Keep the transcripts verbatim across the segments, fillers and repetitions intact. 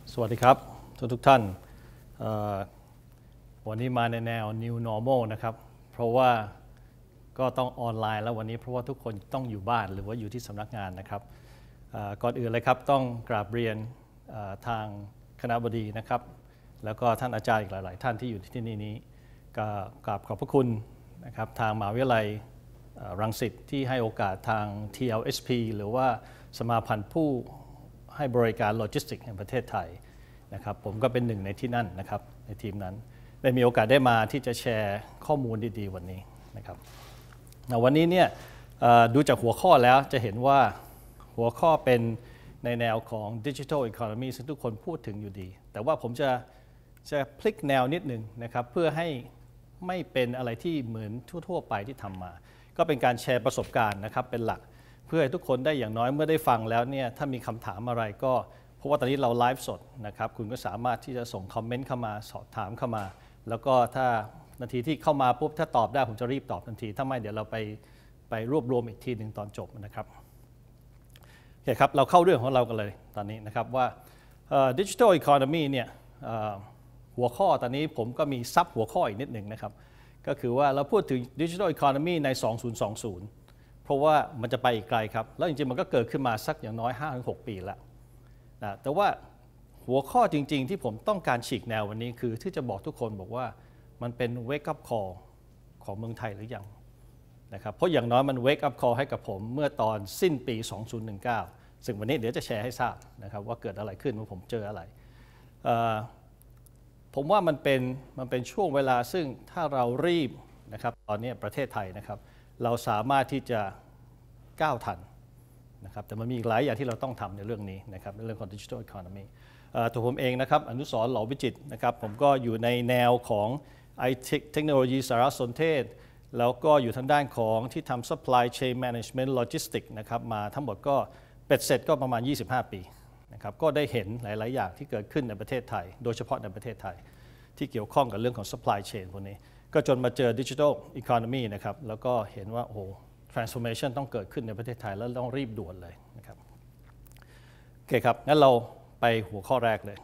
สวัสดีครับทุกทุกท่านวันนี้มาในแนว New Normal นะครับเพราะว่าก็ต้องออนไลน์แล้ววันนี้เพราะว่าทุกคนต้องอยู่บ้านหรือว่าอยู่ที่สำนักงานนะครับก่อนอื่นเลยครับต้องกราบเรียนทางคณบดีนะครับแล้วก็ท่านอาจารย์อีกหลายๆท่านที่อยู่ที่นี่นี้ก็กราบขอบพระคุณนะครับทางมหาวิทยาลัยรังสิตที่ให้โอกาสทาง ที แอล เอส พี หรือว่าสมาพันธ์ผู้ให้บริการโลจิสติกส์แห่งประเทศไทยนะครับผมก็เป็นหนึ่งในที่นั่นนะครับในทีมนั้นได้มีโอกาสได้มาที่จะแชร์ข้อมูลดีๆวันนี้นะครับวันนี้เนี่ยดูจากหัวข้อแล้วจะเห็นว่าหัวข้อเป็นในแนวของ Digital Economy ซึ่งทุกคนพูดถึงอยู่ดีแต่ว่าผมจะจะพลิกแนวนิดนึงนะครับเพื่อให้ไม่เป็นอะไรที่เหมือนทั่วๆไปที่ทำมาก็เป็นการแชร์ประสบการณ์นะครับเป็นหลักเพื่อให้ทุกคนได้อย่างน้อยเมื่อได้ฟังแล้วเนี่ยถ้ามีคำถามอะไรก็เพราะว่าตอนนี้เราไลฟ์สดนะครับคุณก็สามารถที่จะส่งคอมเมนต์เข้ามาสอบถามเข้ามาแล้วก็ถ้านาทีที่เข้ามาปุ๊บถ้าตอบได้ผมจะรีบตอบทันทีถ้าไม่เดี๋ยวเราไปไปรวบรวมอีกทีหนึ่งตอนจบนะครับโอเคครับเราเข้าเรื่องของเรากันเลยตอนนี้นะครับว่า Digital Economy เนี่ยหัวข้อตอนนี้ผมก็มีซับหัวข้ออีกนิดหนึ่งนะครับก็คือว่าเราพูดถึง Digital Economy ในสองพันยี่สิบเพราะว่ามันจะไปอีกไกลครับแล้วจริงๆมันก็เกิดขึ้นมาสักอย่างน้อย ห้าถึงหก ปีแล้วนะแต่ว่าหัวข้อจริงๆที่ผมต้องการฉีกแนววันนี้คือที่จะบอกทุกคนบอกว่ามันเป็น wake up call ของเมืองไทยหรือยังนะครับเพราะอย่างน้อยมัน wake up call ให้กับผมเมื่อตอนสิ้นปี สองพันสิบเก้า ซึ่งวันนี้เดี๋ยวจะแชร์ให้ทราบนะครับว่าเกิดอะไรขึ้นว่าผมเจออะไรผมว่ามันเป็นมันเป็นช่วงเวลาซึ่งถ้าเรารีบนะครับตอนนี้ประเทศไทยนะครับเราสามารถที่จะก้าวทันนะครับแต่มันมีอีกหลายอย่างที่เราต้องทำในเรื่องนี้นะครับในเรื่องของ Digital Economy ตัวผมเองนะครับอนุสรณ์ หล่อวิจิตรนะครับผมก็อยู่ในแนวของ ไอ ที เทคโนโลยีสารสนเทศแล้วก็อยู่ทางด้านของที่ทำ Supply Chain Management Logistics นะครับมาทั้งหมดก็เป็ดเสร็จก็ประมาณยี่สิบห้าปีนะครับก็ได้เห็นหลายๆอย่างที่เกิดขึ้นในประเทศไทยโดยเฉพาะในประเทศไทยที่เกี่ยวข้องกับเรื่องของ Supply Chain พวกนี้ก็จนมาเจอ Digital Economy นะครับแล้วก็เห็นว่าโอ้โห transformation ต้องเกิดขึ้นในประเทศไทยแล้วต้องรีบด่วนเลยนะครับโอเคครับงั้นเราไปหัวข้อแรกเลย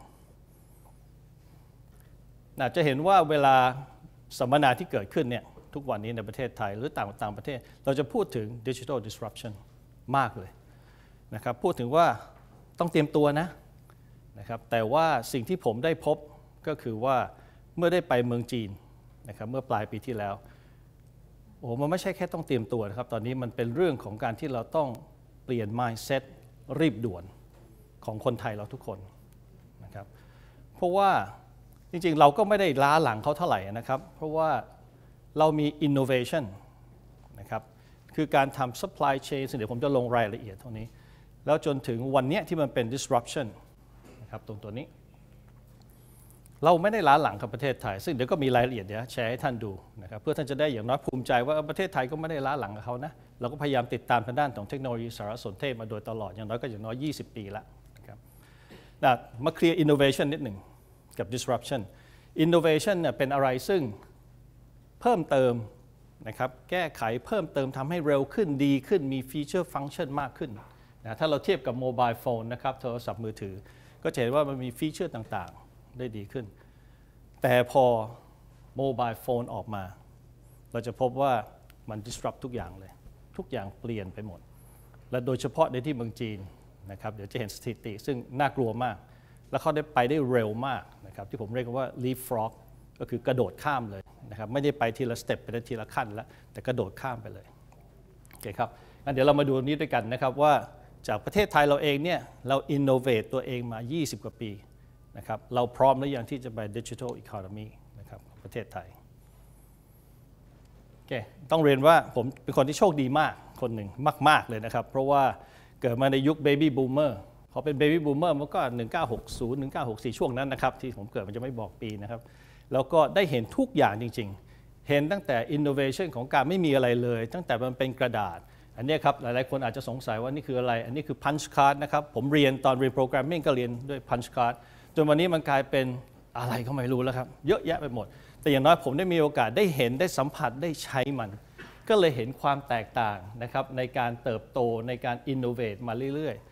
น่าจะเห็นว่าเวลาสัมมนาที่เกิดขึ้นเนี่ยทุกวันนี้ในประเทศไทยหรือต่างต่างประเทศเราจะพูดถึง Digital Disruption มากเลยนะครับพูดถึงว่าต้องเตรียมตัวนะนะครับแต่ว่าสิ่งที่ผมได้พบก็คือว่าเมื่อได้ไปเมืองจีนนะครับเมื่อปลายปีที่แล้วโอ้มันไม่ใช่แค่ต้องเตรียมตัวนะครับตอนนี้มันเป็นเรื่องของการที่เราต้องเปลี่ยน mindset รีบด่วนของคนไทยเราทุกคนนะครับเพราะว่าจริงๆเราก็ไม่ได้ล้าหลังเขาเท่าไหร่นะครับเพราะว่าเรามี innovation นะครับคือการทำ supply chain ซึ่งเดี๋ยวผมจะลงรายละเอียดเท่านี้แล้วจนถึงวันนี้ที่มันเป็น disruption นะครับตรงตัวนี้เราไม่ได้ล้าหลังกับประเทศไทยซึ่งเดี๋ยวก็มีรายละเอียดเดี๋ยวแชร์ให้ท่านดูนะครับเพื่อท่านจะได้อย่างน้อยภูมิใจว่าประเทศไทยก็ไม่ได้ล้าหลังกับเขานะเราก็พยายามติดตามทางด้านของเทคโนโลยีสารสนเทศมาโดยตลอดอย่างน้อยก็อย่างน้อยยี่สิบปีแล้วนะครับมาเคลียร์ innovation นิดหนึ่งกับ disruption innovation เนี่ยเป็นอะไรซึ่งเพิ่มเติมนะครับแก้ไขเพิ่มเติมทำให้เร็วขึ้นดีขึ้นมีฟีเจอร์ฟังก์ชันมากขึ้นนะถ้าเราเทียบกับโมบายโฟนนะครับโทรศัพท์มือถือก็จะเห็นว่ามันมีฟีเจอร์ต่างๆได้ดีขึ้นแต่พอโมบายโฟนออกมาเราจะพบว่ามัน disrupt ทุกอย่างเลยทุกอย่างเปลี่ยนไปหมดและโดยเฉพาะในที่เมืองจีนนะครับเดี๋ยวจะเห็นสถิติซึ่งน่ากลัวมากแล้วเขาได้ไปได้เร็วมากนะครับที่ผมเรียกว่า leapfrog ก็คือกระโดดข้ามเลยนะครับไม่ได้ไปทีละสเต็ปไปทีละขั้นแล้วแต่กระโดดข้ามไปเลยโอเคครับงั้นเดี๋ยวเรามาดูนี้ด้วยกันนะครับว่าจากประเทศไทยเราเองเนี่ยเรา innovate ตัวเองมายี่สิบกว่าปีนะครับเราพร้อมหรือยังที่จะไป Digital Economy นะครับของประเทศไทยโอเคต้องเรียนว่าผมเป็นคนที่โชคดีมากคนหนึ่งมากๆเลยนะครับเพราะว่าเกิดมาในยุค Baby Boomer พอเป็น Baby Boomer มันก็หนึ่งเก้าหกศูนย์ หนึ่งเก้าหกสี่ ช่วงนั้นนะครับที่ผมเกิดมันจะไม่บอกปีนะครับแล้วก็ได้เห็นทุกอย่างจริงๆเห็นตั้งแต่ innovation ของการไม่มีอะไรเลยตั้งแต่มันเป็นกระดาษอันนี้ครับหลายๆคนอาจจะสงสัยว่านี่คืออะไรอันนี้คือ punch card นะครับผมเรียนตอนเรียน programming ก็เรียนด้วย punch card จนวันนี้มันกลายเป็นอะไรก็ไม่รู้แล้วครับเยอะแยะไปหมดแต่อย่างน้อยผมได้มีโอกาสได้เห็นได้สัมผัสได้ใช้มันก็เลยเห็นความแตกต่างนะครับในการเติบโตในการ innovate มาเรื่อยๆ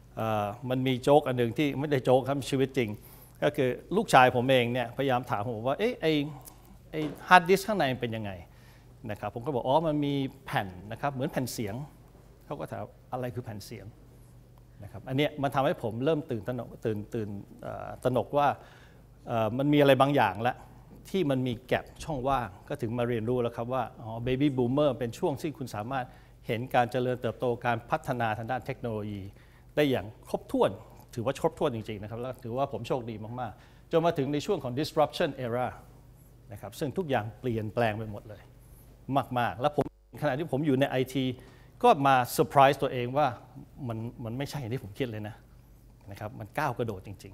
มันมีโจ๊กอันหนึ่งที่ไม่ได้โจ๊กครับชีวิตจริงก็คือลูกชายผมเองเนี่ยพยายามถามผมว่าเอ๊ะไอไอฮาร์ดดิสก์ข้างในเป็นยังไงนะครับผมก็บอกอ๋อมันมีแผ่นนะครับเหมือนแผ่นเสียงเขาก็ถามอะไรคือแผ่นเสียงนะครับอันนี้มันทำให้ผมเริ่มตื่นตระหนกตื่นตื่นตระหนกว่ามันมีอะไรบางอย่างแล้วที่มันมีแก็บช่องว่างก็ถึงมาเรียนรู้แล้วครับว่าอ๋อเบบี้บูมเมอร์เป็นช่วงที่คุณสามารถเห็นการเจริญเติบโตการพัฒนาทางด้านเทคโนโลยีได้อย่างครบถ้วนถือว่าครบถ้วนจริงๆนะครับแล้วถือว่าผมโชคดีมากๆจนมาถึงในช่วงของ disruption era นะครับซึ่งทุกอย่างเปลี่ยนแปลงไปหมดเลยมากๆแล้วผมขณะที่ผมอยู่ใน ไอ ที ก็มาเซอร์ไพรส์ตัวเองว่ามันมันไม่ใช่อย่างที่ผมคิดเลยนะนะครับมันก้าวกระโดดจริง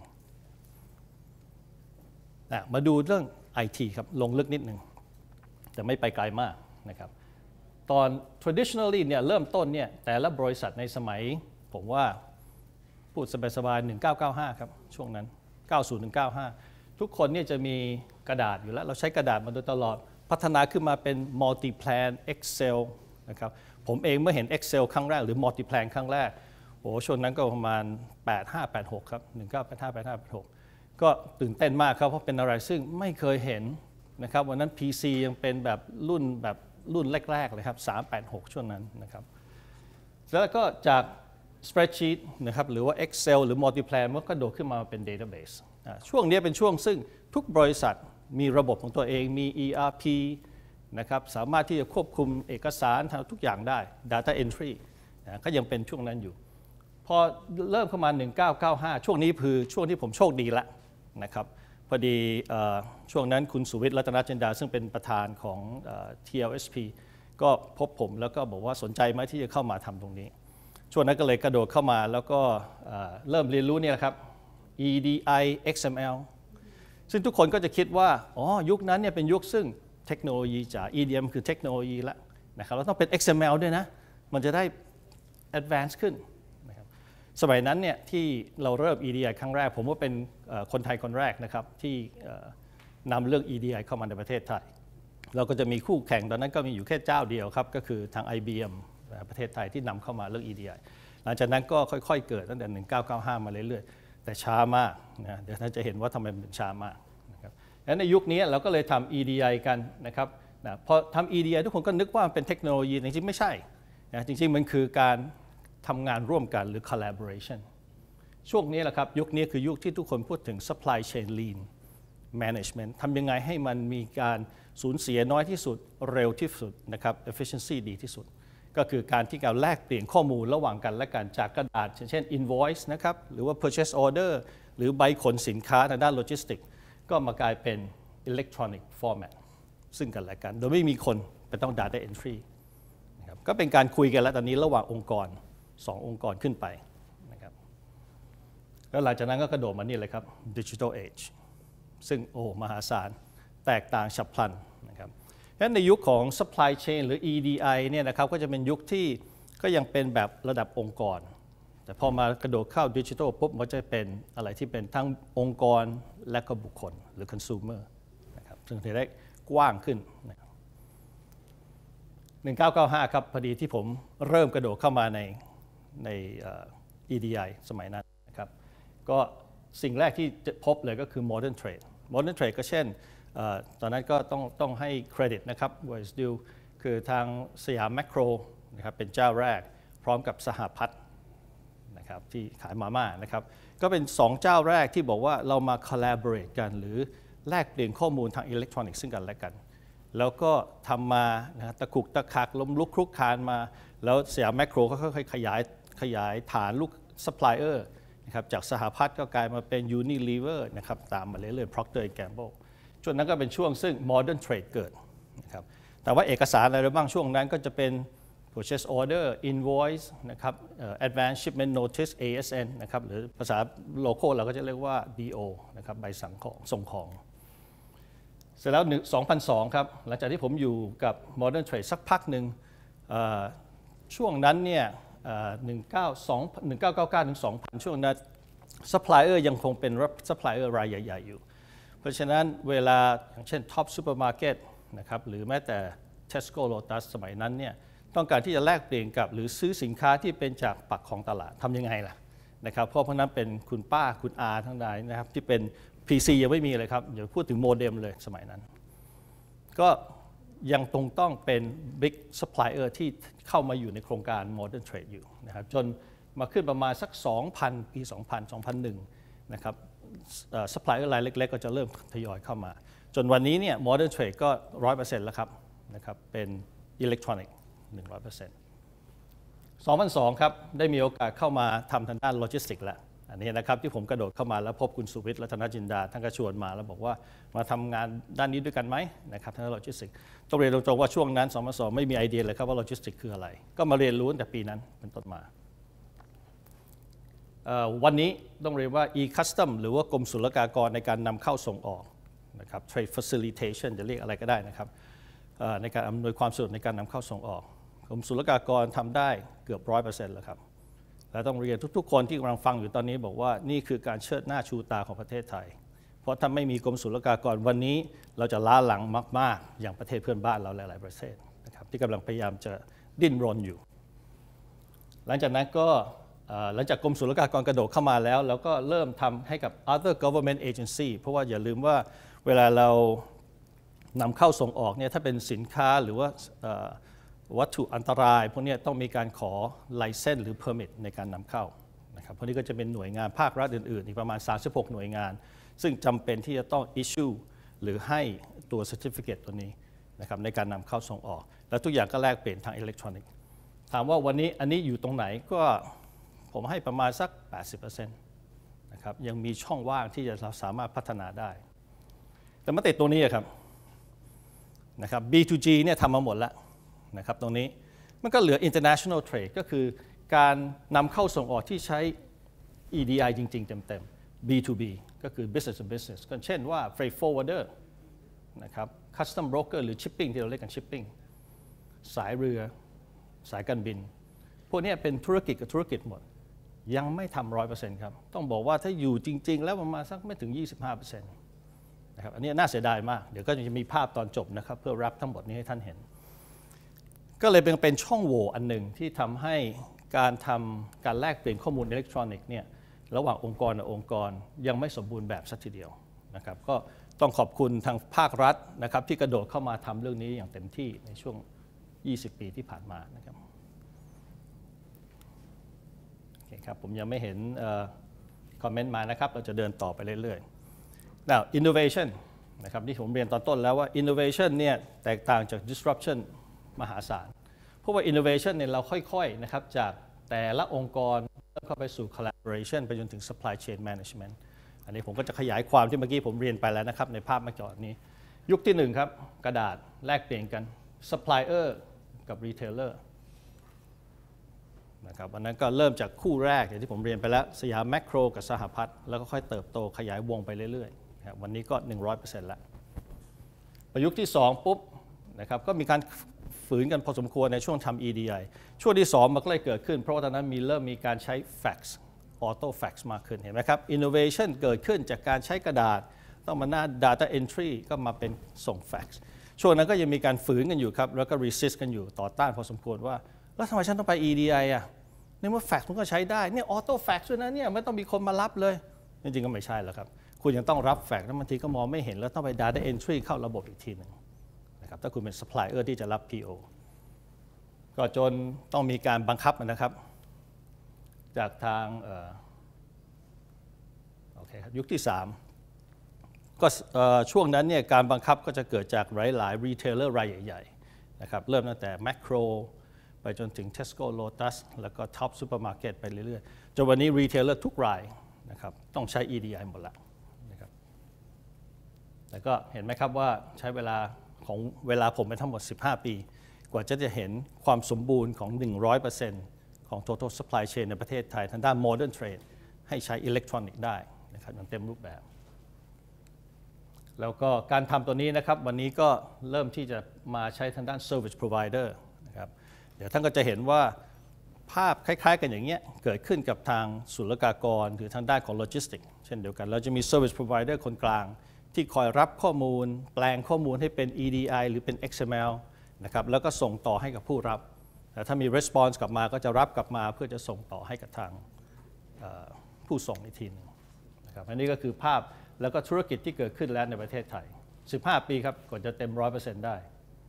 ๆนะมาดูเรื่อง ไอ ที ครับลงลึกนิดนึงแต่ไม่ไปไกลมากนะครับตอน traditionally เนี่ยเริ่มต้นเนี่ยแต่ละบริษัทในสมัยผมว่าพูดสบายๆหนึ่งเก้าเก้าห้าครับช่วงนั้นเก้าสิบถึงเก้าสิบห้าทุกคนเนี่ยจะมีกระดาษอยู่แล้วเราใช้กระดาษมาโดยตลอดพัฒนาขึ้นมาเป็น multi-plan Excel นะครับผมเองเมื่อเห็น Excel ครั้งแรกหรือ multi-plan ครั้งแรกโอ้ช่วงนั้นก็ประมาณแปดห้าแปดหกครับหนึ่งเก้าแปดห้าแปดห้าแปดหกก็ตื่นเต้นมากครับเพราะเป็นอะไรซึ่งไม่เคยเห็นนะครับวันนั้น พี ซี ยังเป็นแบบรุ่นแบบรุ่นแรกๆเลยครับสามแปดหกช่วงนั้นนะครับแล้วก็จาก spreadsheet นะครับหรือว่า Excel หรือ multi-plan มันก็โดดขึ้นมาเป็น database ช่วงนี้เป็นช่วงซึ่งทุกบริษัทมีระบบของตัวเองมี อี อาร์ พี นะครับสามารถที่จะควบคุมเอกสารทุกอย่างได้ data entry นะก็ยังเป็นช่วงนั้นอยู่พอเริ่มเข้ามาหนึ่งเก้าเก้าห้าช่วงนี้คือช่วงที่ผมโชคดีละนะครับพอดีช่วงนั้นคุณสุวิทย์รัตนจินดาซึ่งเป็นประธานของ ที แอล เอส พี ก็พบผมแล้วก็บอกว่าสนใจไหมที่จะเข้ามาทำตรงนี้ช่วงนั้นก็เลยกระโดดเข้ามาแล้วก็เริ่มเรียนรู้เนี่ยครับ อี ดี ไอ เอ็กซ์ เอ็ม แอล ซึ่งทุกคนก็จะคิดว่าอ๋อยุคนั้นเนี่ยเป็นยุคซึ่งเทคโนโลยีจาก อี ดี เอ็ม คือเทคโนโลยีละนะครับเราต้องเป็น เอ็กซ์ เอ็ม แอล ด้วยนะมันจะได้ advance ขึ้นนะครับสมัยนั้นเนี่ยที่เราเริ่ม อี ดี ไอ ครั้งแรกผมว่าเป็นคนไทยคนแรกนะครับที่นำเรื่อง อี ดี ไอ เข้ามาในประเทศไทยเราก็จะมีคู่แข่งตอนนั้นก็มีอยู่แค่เจ้าเดียวครับก็คือทาง ไอ บี เอ็ม ประเทศไทยที่นำเข้ามาเรื่อง อี ดี ไอ หลังจากนั้นก็ค่อยๆเกิดตั้งแต่หนึ่งเก้าเก้าห้ามาเรื่อยๆแต่ช้ามากนะเดี๋ยวท่านจะเห็นว่าทำไมมันช้ามากนะครับและในยุคนี้เราก็เลยทำ อี ดี ไอ กันนะครับนะพอทำ อี ดี ไอ ทุกคนก็นึกว่ามันเป็นเทคโนโลยีจริงๆไม่ใช่นะจริงๆมันคือการทำงานร่วมกันหรือ collaboration ช่วงนี้แหละครับยุคนี้คือยุคที่ทุกคนพูดถึง supply chain lean management ทำยังไงให้มันมีการสูญเสียน้อยที่สุดเร็วที่สุดนะครับ efficiency ดีที่สุดก็คือการที่การแลกเปลี่ยนข้อมูลระหว่างกันและกันจากกระดาษเช่น invoice นะครับหรือว่า purchase order หรือใบขนสินค้าทางด้านโลจิสติกก็มากลายเป็น electronic format ซึ่งกันและกันโดยไม่มีคนไปต้อง data entry นะครับก็เป็นการคุยกันแล้วตอนนี้ระหว่างองค์กรสององค์กรขึ้นไปนะครับแล้วหลังจากนั้นก็กระโดดมานี่เลยครับ digital age ซึ่งโอ้มหาศาลแตกต่างฉับพลันนะครับฉะนั้นในยุคของ supply chain หรือ อี ดี ไอ เนี่ยนะครับก็จะเป็นยุคที่ก็ยังเป็นแบบระดับองค์กรแต่พอมากระโดดเข้าดิจิทัลปุ๊บมันจะเป็นอะไรที่เป็นทั้งองค์กรและก็บุคคลหรือ consumer นะครับซึ่งจะได้กว้างขึ้นนะครับหนึ่งเก้าเก้าห้าครับพอดีที่ผมเริ่มกระโดดเข้ามาในใน อี ดี ไอ สมัยนั้นนะครับก็สิ่งแรกที่จะพบเลยก็คือ modern trade modern trade ก็เช่นตอนนั้นก็ต้องต้องให้เครดิตนะครับ Voice Deal คือทางสยามแมคโครนะครับเป็นเจ้าแรกพร้อมกับสหพัฒน์นะครับที่ขายมาม่านะครับก็เป็นสองเจ้าแรกที่บอกว่าเรามา collaborate กันหรือแลกเปลี่ยนข้อมูลทางอิเล็กทรอนิกส์ซึ่งกันและกันแล้วก็ทำมานะตะกุกตะคักล้มลุกคลุกคลานมาแล้วสยามแมคโครก็ค่อยๆขยายขยายฐานลูกซัพพลายเออร์นะครับจากสหพัฒน์ก็กลายมาเป็น Unilever นะครับตามมาเรื่อยๆ Procter แอนด์ Gambleช่วงนั้นก็เป็นช่วงซึ่ง modern trade เกิดนะครับแต่ว่าเอกสารอะไรบ้างช่วงนั้นก็จะเป็น purchase order invoice นะครับ advance shipment notice เอ เอส เอ็น นะครับหรือภาษาโลโก้เราก็จะเรียกว่า ดี โอ นะครับใบสั่งของส่งของเสร็จแล้วสองพันสองครับหลังจากที่ผมอยู่กับ modern trade สักพักหนึ่งช่วงนั้นเนี่ยหนึ่งเก้าเก้าเก้าถึงสองพันช่วงนั้น supplier ยังคงเป็น supplier รายใหญ่ๆอยู่เพราะฉะนั้นเวลาอย่างเช่น Top Supermarket นะครับหรือแม้แต่ Tesco Lotus สมัยนั้นเนี่ยต้องการที่จะแลกเปลี่ยนกับหรือซื้อสินค้าที่เป็นจากปักของตลาดทำยังไงล่ะนะครับเพราะเพราะนั้นเป็นคุณป้าคุณอาทั้งหลายนะครับที่เป็น พี ซี ยังไม่มีเลยครับอย่าพูดถึงโมเด็มเลยสมัยนั้นก็ยังตรงต้องเป็น Big Supplier ที่เข้ามาอยู่ในโครงการ Modern Trade อยู่นะครับจนมาขึ้นประมาณสัก สองพัน ปี สองพัน สองพันหนึ่ง นะครับ Supplier รายเล็กๆก็จะเริ่มทยอยเข้ามาจนวันนี้เนี่ย Modern Trade ก็ หนึ่งร้อยเปอร์เซ็นต์ แล้วครับนะครับเป็นอิเล็กทรอนิกส์ หนึ่งร้อยเปอร์เซ็นต์ สองพันสอง ครับได้มีโอกาสเข้ามาทำทางด้านโลจิสติกส์แล้วอันนี้นะครับที่ผมกระโดดเข้ามาแล้วพบคุณสุวิทย์รัตนจินดาท่านก็ชวนมาแล้วบอกว่ามาทำงานด้านนี้ด้วยกันไหมนะครับทางด้านโลจิสติกส์ต้องเรียนตรงๆว่าช่วงนั้นสองพันสองไม่มีไอเดียเลยครับว่าโลจิสติกส์คืออะไรก็มาเรียนรู้ตั้งแต่ปีนั้นเป็นต้นมาวันนี้ต้องเรียกว่า e-custom หรือว่ากรมศุลกากรในการนำเข้าส่งออกนะครับ trade facilitation จะเรียกอะไรก็ได้นะครับในการอำนวยความสะดวกในการนำเข้าส่งออกกรมศุลกากรทำได้เกือบ ร้อยเปอร์เซ็นต์ แล้วครับและต้องเรียนทุกๆคนที่กำลังฟังอยู่ตอนนี้บอกว่านี่คือการเชิดหน้าชูตาของประเทศไทยเพราะถ้าไม่มีกรมศุลกากรวันนี้เราจะล้าหลังมากๆอย่างประเทศเพื่อนบ้านเราหลายๆประเทศนะครับที่กำลังพยายามจะดิ้นรนอยู่หลังจากนั้นก็หลังจากกรมศุลกากรกระโดดเข้ามาแล้วเราก็เริ่มทำให้กับ other government agency เพราะว่าอย่าลืมว่าเวลาเรานำเข้าส่งออกเนี่ยถ้าเป็นสินค้าหรือว่าวัตถุอันตรายพวกนี้ต้องมีการขอไลเซนส์หรือ permit ในการนำเข้านะครับพวกนี้ก็จะเป็นหน่วยงานภาครัฐอื่นๆอีกประมาณสามสิบหกหน่วยงานซึ่งจำเป็นที่จะต้อง issue หรือให้ตัว certificate ตัวนี้นะครับในการนำเข้าส่งออกและทุกอย่างก็แลกเปลี่ยนทางอิเล็กทรอนิกส์ถามว่าวันนี้อันนี้อยู่ตรงไหนก็ผมให้ประมาณสัก แปดสิบเปอร์เซ็นต์ นะครับยังมีช่องว่างที่จะสามารถพัฒนาได้แต่มาติดตัวนี้ครับนะครับ บี ทู จี เนี่ยทำมาหมดแล้วนะครับตรงนี้มันก็เหลือ international trade ก็คือการนำเข้าส่งออกที่ใช้ อี ดี ไอ จริงๆเต็มๆ บี ทู บี ก็คือ business to business ก็เช่นว่า freight forwarder นะครับ custom broker หรือ shipping ที่เราเรียกกัน shipping สายเรือสายการบินพวกนี้เป็นธุรกิจกับธุรกิจหมดยังไม่ทำร้อยเปอร์เซ็นต์ครับต้องบอกว่าถ้าอยู่จริงๆแล้วประมาณสักไม่ถึง ยี่สิบห้าเปอร์เซ็นต์ นะครับอันนี้น่าเสียดายมากเดี๋ยวก็จะมีภาพตอนจบนะครับเพื่อรับทั้งหมดนี้ให้ท่านเห็นก็เลยเป็นช่องโหว่อันหนึ่งที่ทำให้การทำการแลกเปลี่ยนข้อมูลอิเล็กทรอนิกส์เนี่ยระหว่างองค์กรกับองค์กรยังไม่สมบูรณ์แบบสักทีเดียวนะครับก็ต้องขอบคุณทางภาครัฐนะครับที่กระโดดเข้ามาทำเรื่องนี้อย่างเต็มที่ในช่วงยี่สิบปีที่ผ่านมานะครับโอเคครับผมยังไม่เห็นคอมเมนต์มานะครับเราจะเดินต่อไปเรื่อยๆ Now innovation นะครับที่ผมเรียนตอนต้นแล้วว่า innovation เนี่ยแตกต่างจาก disruptionมหาศาลเพราะว่า innovation เนี่ยเราค่อยๆนะครับจากแต่ละองค์กรเข้าไปสู่ collaboration ไปจนถึง supply chain management อันนี้ผมก็จะขยายความที่เมื่อกี้ผมเรียนไปแล้วนะครับในภาพเมื่อกี้นี้ยุคที่หนึ่งครับกระดาษแลกเปลี่ยนกัน supplier กับ retailer นะครับอันนั้นก็เริ่มจากคู่แรกอย่างที่ผมเรียนไปแล้วสยามแมคโครกับสหพัฒน์แล้วก็ค่อยเติบโตขยายวงไปเรื่อยๆนะครับวันนี้ก็ หนึ่งร้อยเปอร์เซ็นต์ แล้วประยุกต์ที่สองปุ๊บนะครับก็มีการฝืนกันพอสมควรในช่วงทำ อี ดี ไอ ช่วงที่สองมันก็เลยเกิดขึ้นเพราะว่าตอนนั้นมีเริ่มมีการใช้ fax auto fax มากขึ้นเห็นไหมครับ innovation เกิดขึ้นจากการใช้กระดาษต้องมาหน้า data entry ก็มาเป็นส่ง fax ช่วงนั้นก็ยังมีการฝืนกันอยู่ครับแล้วก็ resist กันอยู่ต่อต้านพอสมควรว่าแล้วทำไมฉันต้องไป อี ดี ไอ อ่ะในเมื่อ fax มันก็ใช้ได้เนี่ย auto fax ด้วยนะเนี่ยไม่ต้องมีคนมารับเลยจริงๆก็ไม่ใช่แล้วครับคุณยังต้องรับ fax แล้วบางทีก็มองไม่เห็นแล้วต้องไป data entry เข้าระบบอีกทีหนึ่งนะครับถ้าคุณเป็น supplier ที่จะรับ พี โอ ก็จนต้องมีการบังคับนะครับจากทางโอเคครับยุคที่สามก็ช่วงนั้นเนี่ยการบังคับก็จะเกิดจากหลายๆ retailer รายใหญ่ๆนะครับเริ่มตั้งแต่ Macro ไปจนถึง Tesco Lotus แล้วก็ Top Supermarket ไปเรื่อยๆจนวันนี้ retailer ทุกรายนะครับต้องใช้ อี ดี ไอ หมดละนะครับแต่ก็เห็นไหมครับว่าใช้เวลาของเวลาผมไปทั้งหมดสิบห้าปีกว่าจะจะเห็นความสมบูรณ์ของ หนึ่งร้อยเปอร์เซ็นต์ ของ total supply chain ในประเทศไทยทางด้าน modern trade ให้ใช้อิเล็กทรอนิกส์ได้นะครับอย่างเต็มรูปแบบแล้วก็การทำตัวนี้นะครับวันนี้ก็เริ่มที่จะมาใช้ทางด้าน service provider นะครับเดี๋ยวท่านก็จะเห็นว่าภาพคล้ายๆกันอย่างเงี้ยเกิดขึ้นกับทางศุลกากรหรือทางด้านของโลจิสติกส์เช่นเดียวกันเราจะมี service provider คนกลางที่คอยรับข้อมูลแปลงข้อมูลให้เป็น อี ดี ไอ หรือเป็น เอ็กซ์ เอ็ม แอล นะครับแล้วก็ส่งต่อให้กับผู้รับแต่ถ้ามี response กลับมาก็จะรับกลับมาเพื่อจะส่งต่อให้กับทางผู้ส่งอีกทีหนึ่งนะครับอันนี้ก็คือภาพแล้วก็ธุรกิจที่เกิดขึ้นแล้วในประเทศไทยสิบห้าปีครับก่อนจะเต็ม ร้อยเปอร์เซ็นต์ ได้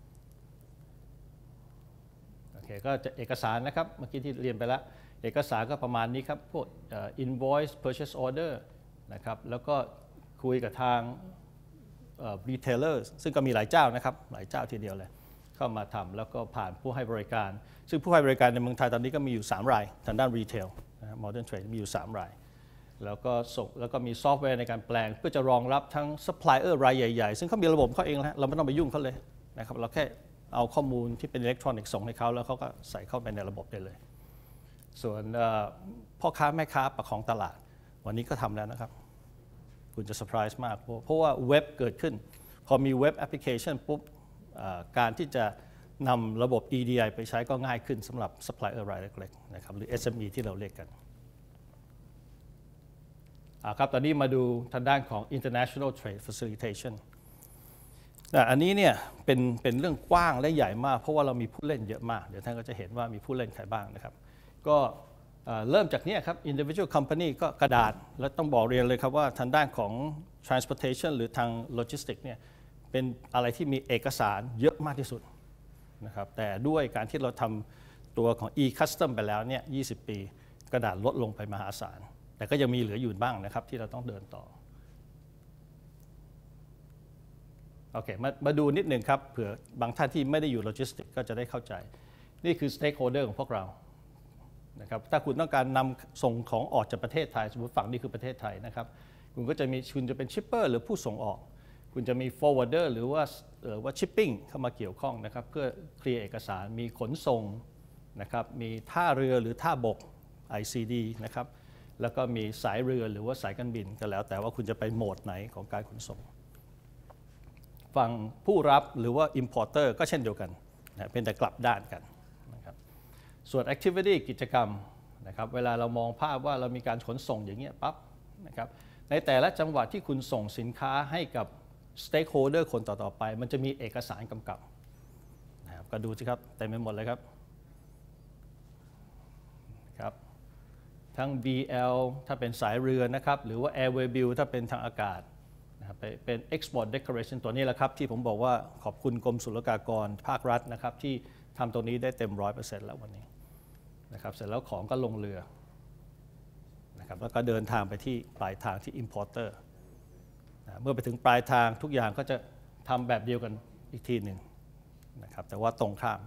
โอเคก็จะเอกสารนะครับเมื่อกี้ที่เรียนไปแล้วเอกสารก็ประมาณนี้ครับพวก invoice purchase order นะครับแล้วก็คุยกับทาง retailer ซึ่งก็มีหลายเจ้านะครับหลายเจ้าทีเดียวเลยเข้ามาทำแล้วก็ผ่านผู้ให้บริการซึ่งผู้ให้บริการในเมืองไทยตอนนี้ก็มีอยู่สามรายทางด้าน retail นะ modern trade มีอยู่สามรายแล้วก็ส่งแล้วก็มีซอฟต์แวร์ในการแปลงเพื่อจะรองรับทั้ง supplier รายใหญ่ๆซึ่งเขามีระบบเขาเองแล้วเราไม่ต้องไปยุ่งเขาเลยนะครับเราแค่เอาข้อมูลที่เป็นอิเล็กทรอนิกส์ส่งให้เขาแล้วเขาก็ใส่เข้าไปในระบบได้เลยส่วนพ่อค้าแม่ค้าปากของตลาดวันนี้ก็ทำแล้วนะครับคุณจะเซอร์ไพรส์มากเพราะว่าเว็บเกิดขึ้นพอมีเว็บแอปพลิเคชันปุ๊บการที่จะนำระบบ อี ดี ไอ ไปใช้ก็ง่ายขึ้นสำหรับ supplier รายเล็กๆนะครับหรือ เอส เอ็ม อี ที่เราเรียกกันครับตอนนี้มาดูทางด้านของ international trade facilitation อันนี้เนี่ยเป็นเป็นเรื่องกว้างและใหญ่มากเพราะว่าเรามีผู้เล่นเยอะมากเดี๋ยวท่านก็จะเห็นว่ามีผู้เล่นใครบ้างนะครับก็เริ่มจากนี้ครับ individual company ก็กระดาษแล้วต้องบอกเรียนเลยครับว่าทางด้านของ transportation หรือทาง logistics เนี่ยเป็นอะไรที่มีเอกสารเยอะมากที่สุดนะครับแต่ด้วยการที่เราทำตัวของ e-custom ไปแล้วเนี่ยยี่สิบปีกระดาษลดลงไปมหาศาลแต่ก็ยังมีเหลืออยู่บ้างนะครับที่เราต้องเดินต่อโอเคมามาดูนิดหนึ่งครับเผื่อบางท่านที่ไม่ได้อยู่โลจิสติกก็จะได้เข้าใจนี่คือ stakeholder ของพวกเรานะครับถ้าคุณต้องการนำส่งของออกจากประเทศไทยสมมติฝั่งนี้คือประเทศไทยนะครับคุณก็จะมีคุณจะเป็นชิปเปอร์หรือผู้ส่งออกคุณจะมี forwarder หรือว่าหรือว่า shipping เข้ามาเกี่ยวข้องนะครับเพื่อเคลียร์เอกสารมีขนส่งนะครับมีท่าเรือหรือท่าบก ไอ ซี ดี นะครับแล้วก็มีสายเรือหรือว่าสายการบินก็แล้วแต่ว่าคุณจะไปโหมดไหนของการขนส่งฝั่งผู้รับหรือว่า importer ก็เช่นเดียวกันนะเป็นแต่กลับด้านกันนะครับส่วน activity กิจกรรมนะครับเวลาเรามองภาพว่าเรามีการขนส่งอย่างเงี้ยปั๊บนะครับในแต่ละจังหวัดที่คุณส่งสินค้าให้กับ stakeholder คนต่อๆไปมันจะมีเอกสารกำกับนะครับก็ดูสิครับเต็มไปหมดเลยครับครับทั้ง บี แอล ถ้าเป็นสายเรือนะครับหรือว่า Airway Bill ถ้าเป็นทางอากาศนะครับเป็น Export Declaration ตัวนี้แหละครับที่ผมบอกว่าขอบคุณกรมศุลกากรภาครัฐนะครับที่ทำตัวนี้ได้เต็ม ร้อยเปอร์เซ็นต์ แล้ววันนี้นะครับเสร็จแล้วของก็ลงเรือนะครับแล้วก็เดินทางไปที่ปลายทางที่ Importer นะเมื่อไปถึงปลายทางทุกอย่างก็จะทำแบบเดียวกันอีกทีหนึ่งนะครับแต่ว่าตรงข้าม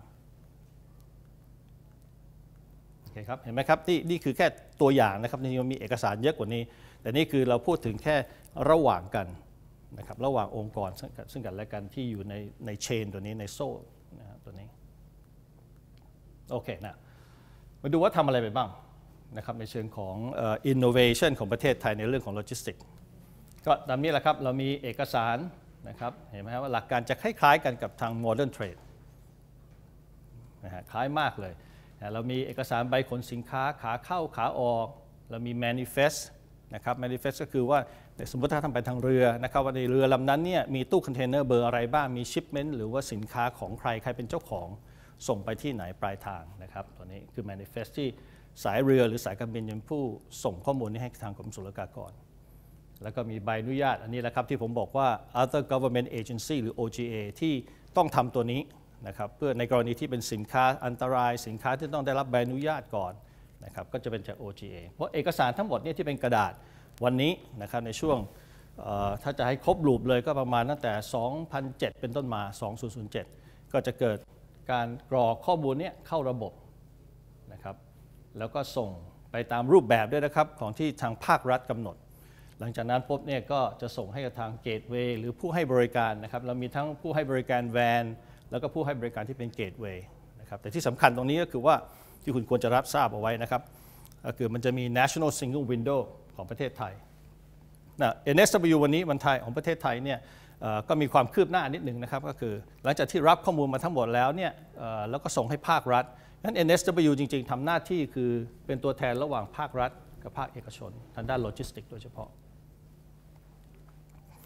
โอเคครับเห็นไหมครับนี่นี่คือแค่ตัวอย่างนะครับจริงๆมันมีเอกสารเยอะกว่านี้แต่นี่คือเราพูดถึงแค่ระหว่างกันนะครับระหว่างองค์กรซึ่งกันและกันที่อยู่ในในเชนตัวนี้ในโซ่นะครับตัวนี้โอเคนะมาดูว่าทำอะไรไปบ้างนะครับในเชิงของ uh, innovation ของประเทศไทยในเรื่องของโลจิสติกส์ก็ตามนี้แหละครับเรามีเอกสารนะครับเห็นไหมครับว่าหลักการจะคล้ายๆกันกับทาง modern trade นะฮะคล้ายมากเลยเรามีเอกสารใบขนสินค้าขาเข้าขาออกเรามี manifest นะครับ manifest ก็คือว่าสมมติถ้าทำไปทางเรือนะครับว่าในเรือลำนั้นเนี่ยมีตู้คอนเทนเนอร์เบอร์อะไรบ้างมี shipment หรือว่าสินค้าของใครใครเป็นเจ้าของส่งไปที่ไหนปลายทางนะครับตัวนี้คือ manifest ที่สายเรือหรือสายการบินเป็นผู้ส่งข้อมูลนี้ให้ทางกรมศุลกากรแล้วก็มีใบอนุญาตอันนี้แหละครับที่ผมบอกว่า other government agency หรือ โอ จี เอ ที่ต้องทำตัวนี้นะครับเพื่อในกรณีที่เป็นสินค้าอันตรายสินค้าที่ต้องได้รับใบอนุญาตก่อนนะครับก็จะเป็นจาก โอ จี เอ เพราะเอกสารทั้งหมดนี่ที่เป็นกระดาษวันนี้นะครับในช่วงถ้าจะให้ครบรูปเลยก็ประมาณตั้งแต่ สองพันเจ็ด เป็นต้นมา สองพันเจ็ด ก็จะเกิดการกรอกข้อมูลนี้เข้าระบบนะครับแล้วก็ส่งไปตามรูปแบบด้วยนะครับของที่ทางภาครัฐกำหนดหลังจากนั้นปุ๊บเนี่ยก็จะส่งให้กับทางเกตเวย์หรือผู้ให้บริการนะครับเรามีทั้งผู้ให้บริการแวนแล้วก็ผู้ให้บริการที่เป็นเกตเวย์นะครับแต่ที่สำคัญตรงนี้ก็คือว่าที่คุณควรจะรับทราบเอาไว้นะครับก็คือมันจะมี national single window ของประเทศไทยนะ เอ็น เอส ดับเบิลยู วันนี้วันไทยของประเทศไทยเนี่ยก็มีความคืบหน้านิดนึงนะครับก็คือหลังจากที่รับข้อมูลมาทั้งหมดแล้วเนี่ยแล้วก็ส่งให้ภาครัฐนั้น เอ็น เอส ดับเบิลยู จริงๆทำหน้าที่คือเป็นตัวแทนระหว่างภาครัฐกับภาคเอกชนทางด้านโลจิสติกส์โดยเฉพาะ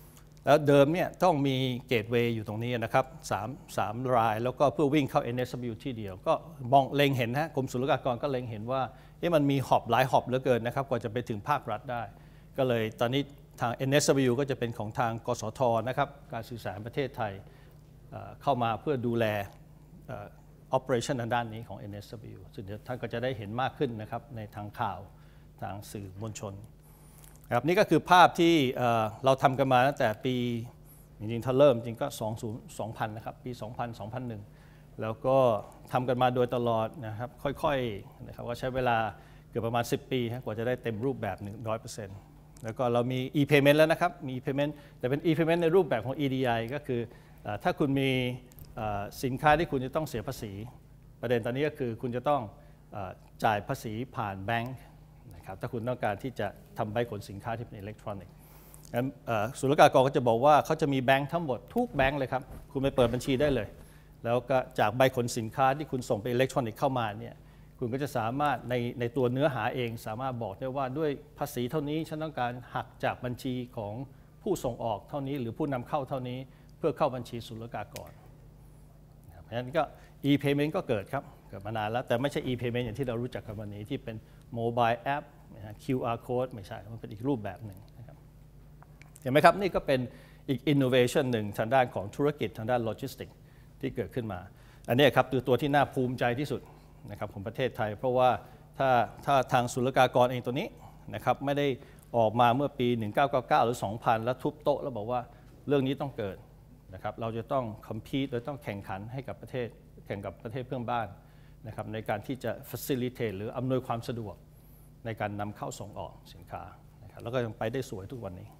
แล้วเดิมเนี่ยต้องมีเกตเวย์อยู่ตรงนี้นะครับสามสามรายแล้วก็เพื่อวิ่งเข้า เอ็น เอส ดับเบิลยู ที่เดียวก็มองเล็งเห็นฮะกรมศุลกากรก็เล็งเห็นว่ามันมีฮอบหลายฮอบเหลือเกินนะครับกว่าจะไปถึงภาครัฐได้ก็เลยตอนนี้ทาง เอ็น เอส ดับเบิลยู ก็จะเป็นของทางกสทนะครับการสื่อสารประเทศไทยเข้ามาเพื่อดูแล operation ด้านนี้ของ เอ็น เอส ดับเบิลยู ซึ่งเดี๋ยวท่านก็จะได้เห็นมากขึ้นนะครับในทางข่าวทางสื่อมวลชนครับนี่ก็คือภาพที่เราทำกันมาตั้งแต่ปีจริงๆถ้าเริ่มจริงก็สองพันนะครับปีสองพัน สองพันหนึ่งแล้วก็ทำกันมาโดยตลอดนะครับค่อยๆนะครับก็ใช้เวลาเกือบประมาณสิบปีกว่าจะได้เต็มรูปแบบ หนึ่งร้อยเปอร์เซ็นต์ แล้วก็เรามี e-payment แล้วนะครับมี e-payment แต่เป็น e-payment ในรูปแบบของ อี ดี ไอ ก็คือถ้าคุณมีสินค้าที่คุณจะต้องเสียภาษีประเด็นตอนนี้ก็คือคุณจะต้องจ่ายภาษีผ่านแบงก์นะครับถ้าคุณต้องการที่จะทำใบขนสินค้าที่เป็นอิเล็กทรอนิกส์งั้นศุลกากรก็จะบอกว่าเขาจะมีแบงก์ทั้งหมดทุกแบงก์เลยครับคุณไปเปิดบัญชีได้เลยแล้วก็จากใบขนสินค้าที่คุณส่งไปอิเล็กทรอนิกส์เข้ามาเนี่ยคุณก็จะสามารถในในตัวเนื้อหาเองสามารถบอกได้ว่าด้วยภาษีเท่านี้ฉันต้องการหักจากบัญชีของผู้ส่งออกเท่านี้หรือผู้นำเข้าเท่านี้เพื่อเข้าบัญชีศุลกากรเพราะฉะนั้นก็ e-payment ก็เกิดครับเกิดมานานแล้วแต่ไม่ใช่ e-payment อย่างที่เรารู้จักกันวันนี้ที่เป็น mobile app คิว อาร์ code ไม่ใช่มันเป็นอีกรูปแบบหนึ่งนะครับเห็นไหมครับนี่ก็เป็นอีก innovation หนึ่งทางด้านของธุรกิจทางด้านโลจิสติกส์ที่เกิดขึ้นมาอันนี้ครับคือตัวที่น่าภูมิใจที่สุดนะครับของประเทศไทยเพราะว่าถ้าถ้าทางศุลกากรเองตัวนี้นะครับไม่ได้ออกมาเมื่อปีหนึ่งพันเก้าร้อยเก้าสิบเก้าหรือสองพันแล้วทุบโต๊ะแล้วบอกว่าเรื่องนี้ต้องเกิดนะครับเราจะต้อง compete เราต้องแข่งขันให้กับประเทศแข่งกับประเทศเพื่อนบ้านนะครับในการที่จะ facilitate หรืออำนวยความสะดวกในการนำเข้าส่งออกสินค้านะครับแล้วก็ยังไปได้สวยทุกวันนี้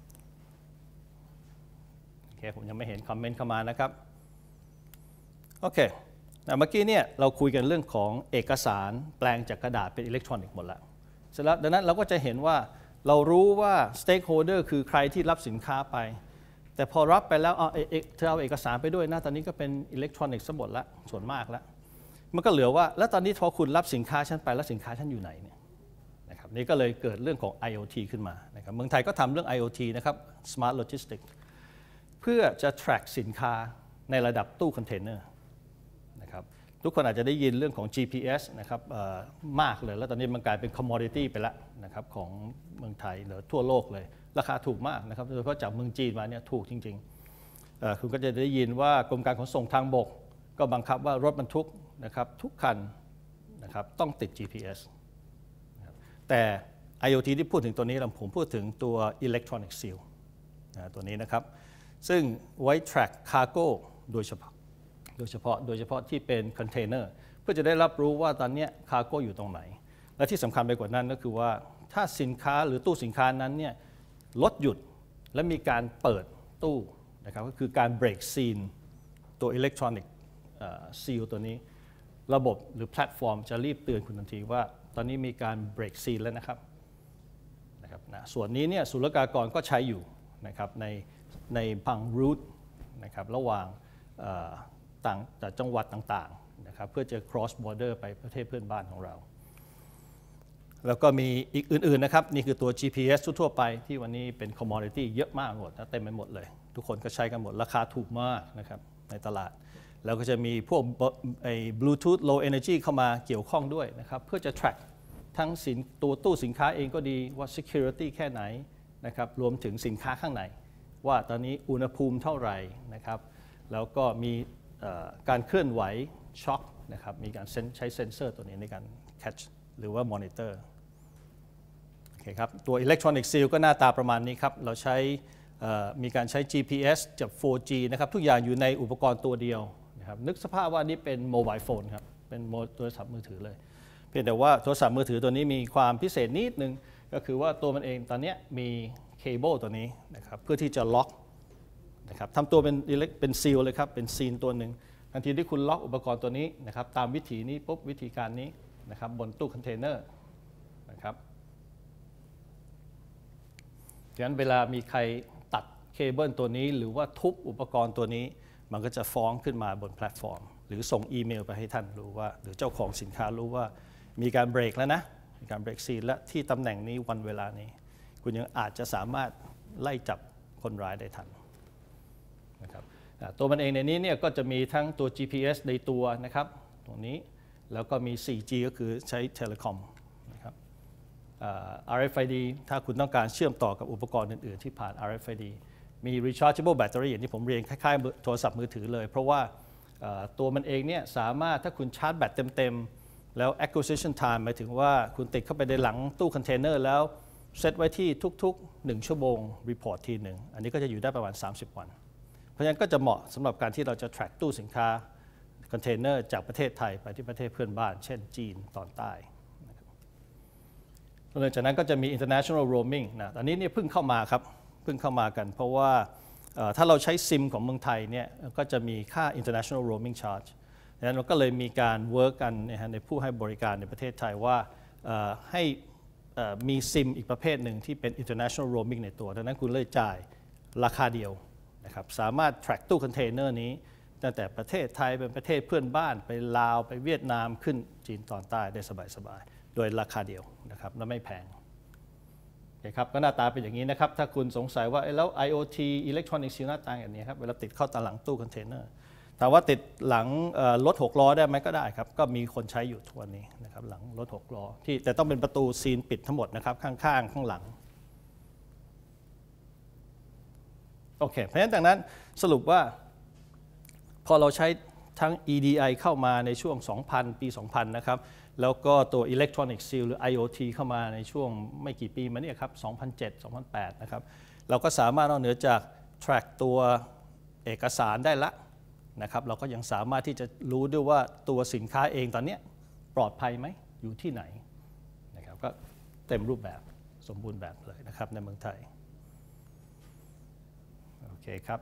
โอเคผมยังไม่เห็นคอมเมนต์เข้ามานะครับโอเคเมื่อกี้เนี่ยเราคุยกันเรื่องของเอกสารแปลงจากกระดาษเป็นอิเล็กทรอนิกส์หมดแล้วเสร็จแล้วดังนั้นเราก็จะเห็นว่าเรารู้ว่า stakeholder คือใครที่รับสินค้าไปแต่พอรับไปแล้วเอาเธอเอาเอกสารไปด้วยนะตอนนี้ก็เป็นอิเล็กทรอนิกส์ทั้งหมดแล้วส่วนมากแล้วมันก็เหลือว่าแล้วตอนนี้พอคุณรับสินค้าฉันไปแล้วสินค้าฉันอยู่ไหนเนี่ยนะครับนี่ก็เลยเกิดเรื่องของ ไอ โอ ที ขึ้นมานะครับเมืองไทยก็ทำเรื่อง ไอ โอ ที นะครับ Smart Logistics เพื่อจะ track สินค้าในระดับตู้คอนเทนเนอร์นะครับทุกคนอาจจะได้ยินเรื่องของ จี พี เอส นะครับมากเลยแล้วตอนนี้มันกลายเป็น commodity ไปแล้วนะครับของเมืองไทยหรือทั่วโลกเลยราคาถูกมากนะครับโดยเฉพาะจากเมืองจีนมาเนี่ยถูกจริงๆคุณก็จะได้ยินว่ากรมการขนส่งทางบกก็บังคับว่ารถบรรทุกนะครับทุกคันนะครับต้องติด จี พี เอส แต่ ไอ โอ ที ที่พูดถึงตัวนี้ผมพูดถึงตัว Electronic Seal นะตัวนี้นะครับซึ่งไว้ track cargo โดยเฉพาะโดยเฉพาะโดยเฉพาะที่เป็นคอนเทนเนอร์เพื่อจะได้รับรู้ว่าตอนนี้คาร์โก้อยู่ตรงไหนและที่สำคัญไปกว่านั้นก็คือว่าถ้าสินค้าหรือตู้สินค้านั้นเนี่ยรถหยุดและมีการเปิดตู้นะครับก็คือการเบรกซีนตัวอิเล็กทรอนิกส์ซีลตัวนี้ระบบหรือแพลตฟอร์มจะรีบเตือนคุณทันทีว่าตอนนี้มีการเบรกซีนแล้วนะครับนะครับนะส่วนนี้เนี่ยศุลกากรก็ใช้อยู่นะครับในในบางรูทนะครับระหว่างต่างจากจังหวัดต่างๆนะครับเพื่อจะ cross border ไปประเทศเพื่อนบ้านของเราแล้วก็มีอีกอื่นๆนะครับนี่คือตัว จี พี เอส ทั่วไปที่วันนี้เป็น commodity เยอะมากหมดนะเต็มไปหมดเลยทุกคนก็ใช้กันหมดราคาถูกมากนะครับในตลาดแล้วก็จะมีพวกไอ้ Bluetooth Low Energy เข้ามาเกี่ยวข้องด้วยนะครับเพื่อจะ track ทั้งสินตัวตู้สินค้าเองก็ดีว่า security แค่ไหนนะครับรวมถึงสินค้าข้างในว่าตอนนี้อุณหภูมิเท่าไหร่นะครับแล้วก็มีการเคลื่อนไหวช็อคนะครับมีการใช้เซ็นเซอร์ตัวนี้ในการ catch หรือว่า monitor โอเคครับตัว Electronic Seal ก็หน้าตาประมาณนี้ครับเราใช้มีการใช้ จี พี เอส จาก โฟร์จี นะครับทุกอย่างอยู่ในอุปกรณ์ตัวเดียวนะครับนึกสภาพว่านี่เป็นโมบายโฟนครับเป็นโทรศัพท์มือถือเลยเพียงแต่ว่าโทรศัพท์มือถือตัวนี้มีความพิเศษนิดนึงก็คือว่าตัวมันเองตอนนี้มีเคเบิลตัวนี้นะครับเพื่อที่จะล็อกนะครับทำตัวเป็นเป็นซีลเลยครับเป็นซีนตัวหนึ่งทันทีที่คุณล็อกอุปกรณ์ตัวนี้นะครับตามวิธีนี้ปุ๊บวิธีการนี้นะครับบนตู้คอนเทนเนอร์นะครับดังนั้นเวลามีใครตัดเคเบิลตัวนี้หรือว่าทุบอุปกรณ์ตัวนี้มันก็จะฟ้องขึ้นมาบนแพลตฟอร์มหรือส่งอีเมลไปให้ท่านรู้ว่าหรือเจ้าของสินค้ารู้ว่ามีการเบรกแล้วนะมีการเบรกซีนและที่ตำแหน่งนี้วันเวลานี้คุณยังอาจจะสามารถไล่จับคนร้ายได้ทันนะครับตัวมันเองในนี้เนี่ยก็จะมีทั้งตัว จี พี เอส ในตัวนะครับตรงนี้แล้วก็มี โฟร์จี ก็คือใช้เทเลคอมนะครับ อาร์ เอฟ ไอ ดี ถ้าคุณต้องการเชื่อมต่อกับอุปกรณ์อื่นๆที่ผ่าน อาร์ เอฟ ไอ ดี มี rechargeable battery อย่างที่ผมเรียนคล้ายๆโทรศัพท์มือถือเลยเพราะว่าตัวมันเองเนี่ยสามารถถ้าคุณชาร์จแบตเต็มๆแล้ว acquisition time หมายถึงว่าคุณติดเข้าไปในหลังตู้คอนเทนเนอร์แล้วเซตไว้ที่ทุกๆหนึ่งชั่วโมง report ทีหนึ่งอันนี้ก็จะอยู่ได้ประมาณสามสิบวันเพราะฉะนั้นก็จะเหมาะสำหรับการที่เราจะ track ตู้สินค้าคอนเทนเนอร์จากประเทศไทยไปที่ประเทศเพื่อนบ้านเช่นจีนตอนใต้หลังจากนั้นก็จะมี international roaming นะอันนี้เนี่ยเพิ่งเข้ามาครับเพิ่งเข้ามากันเพราะว่าถ้าเราใช้ซิมของเมืองไทยเนี่ยก็จะมีค่า international roaming charge ดังนั้นเราก็เลยมีการ work กันในผู้ให้บริการในประเทศไทยว่าให้มีซิมอีกประเภทหนึ่งที่เป็น international roaming ในตัวดังนั้นคุณเลยจ่ายราคาเดียวนะครับสามารถ track ตู้คอนเทนเนอร์นี้ตั้งแต่ประเทศไทยเป็นประเทศเพื่อนบ้านไปลาวไปเวียดนามขึ้นจีนตอนใต้ได้สบายๆโดยราคาเดียวนะครับและไม่แพงโอเคครับก็หน้าตาเป็นอย่างนี้นะครับถ้าคุณสงสัยว่าแล้ว ไอ โอ ที Electronics หน้าตาอย่างนี้ครับเวลาติดเข้าตาหลังตู้คอนเทนเนอร์แต่ว่าติดหลังรถหกล้อได้ไหมก็ได้ครับก็มีคนใช้อยู่ทุกวันนี้นะครับหลังรถหกล้อที่แต่ต้องเป็นประตูซีนปิดทั้งหมดนะครับข้างๆข้างหลังโอเคเพราะฉะนั้นดังนั้นสรุปว่าพอเราใช้ทั้ง อี ดี ไอ เข้ามาในช่วง สองพัน ปี สองพัน นะครับแล้วก็ตัว Electronic Seal หรือ ไอ โอ ที เข้ามาในช่วงไม่กี่ปีมาเนี่ยครับ สองพันเจ็ด สองพันแปด นะครับเราก็สามารถนอกเหนือจาก track ตัวเอกสารได้ละนะครับเราก็ยังสามารถที่จะรู้ด้วยว่าตัวสินค้าเองตอนนี้ปลอดภัยไหมอยู่ที่ไหนนะครับก็เต็มรูปแบบสมบูรณ์แบบเลยนะครับในเมืองไทยโอเคครับ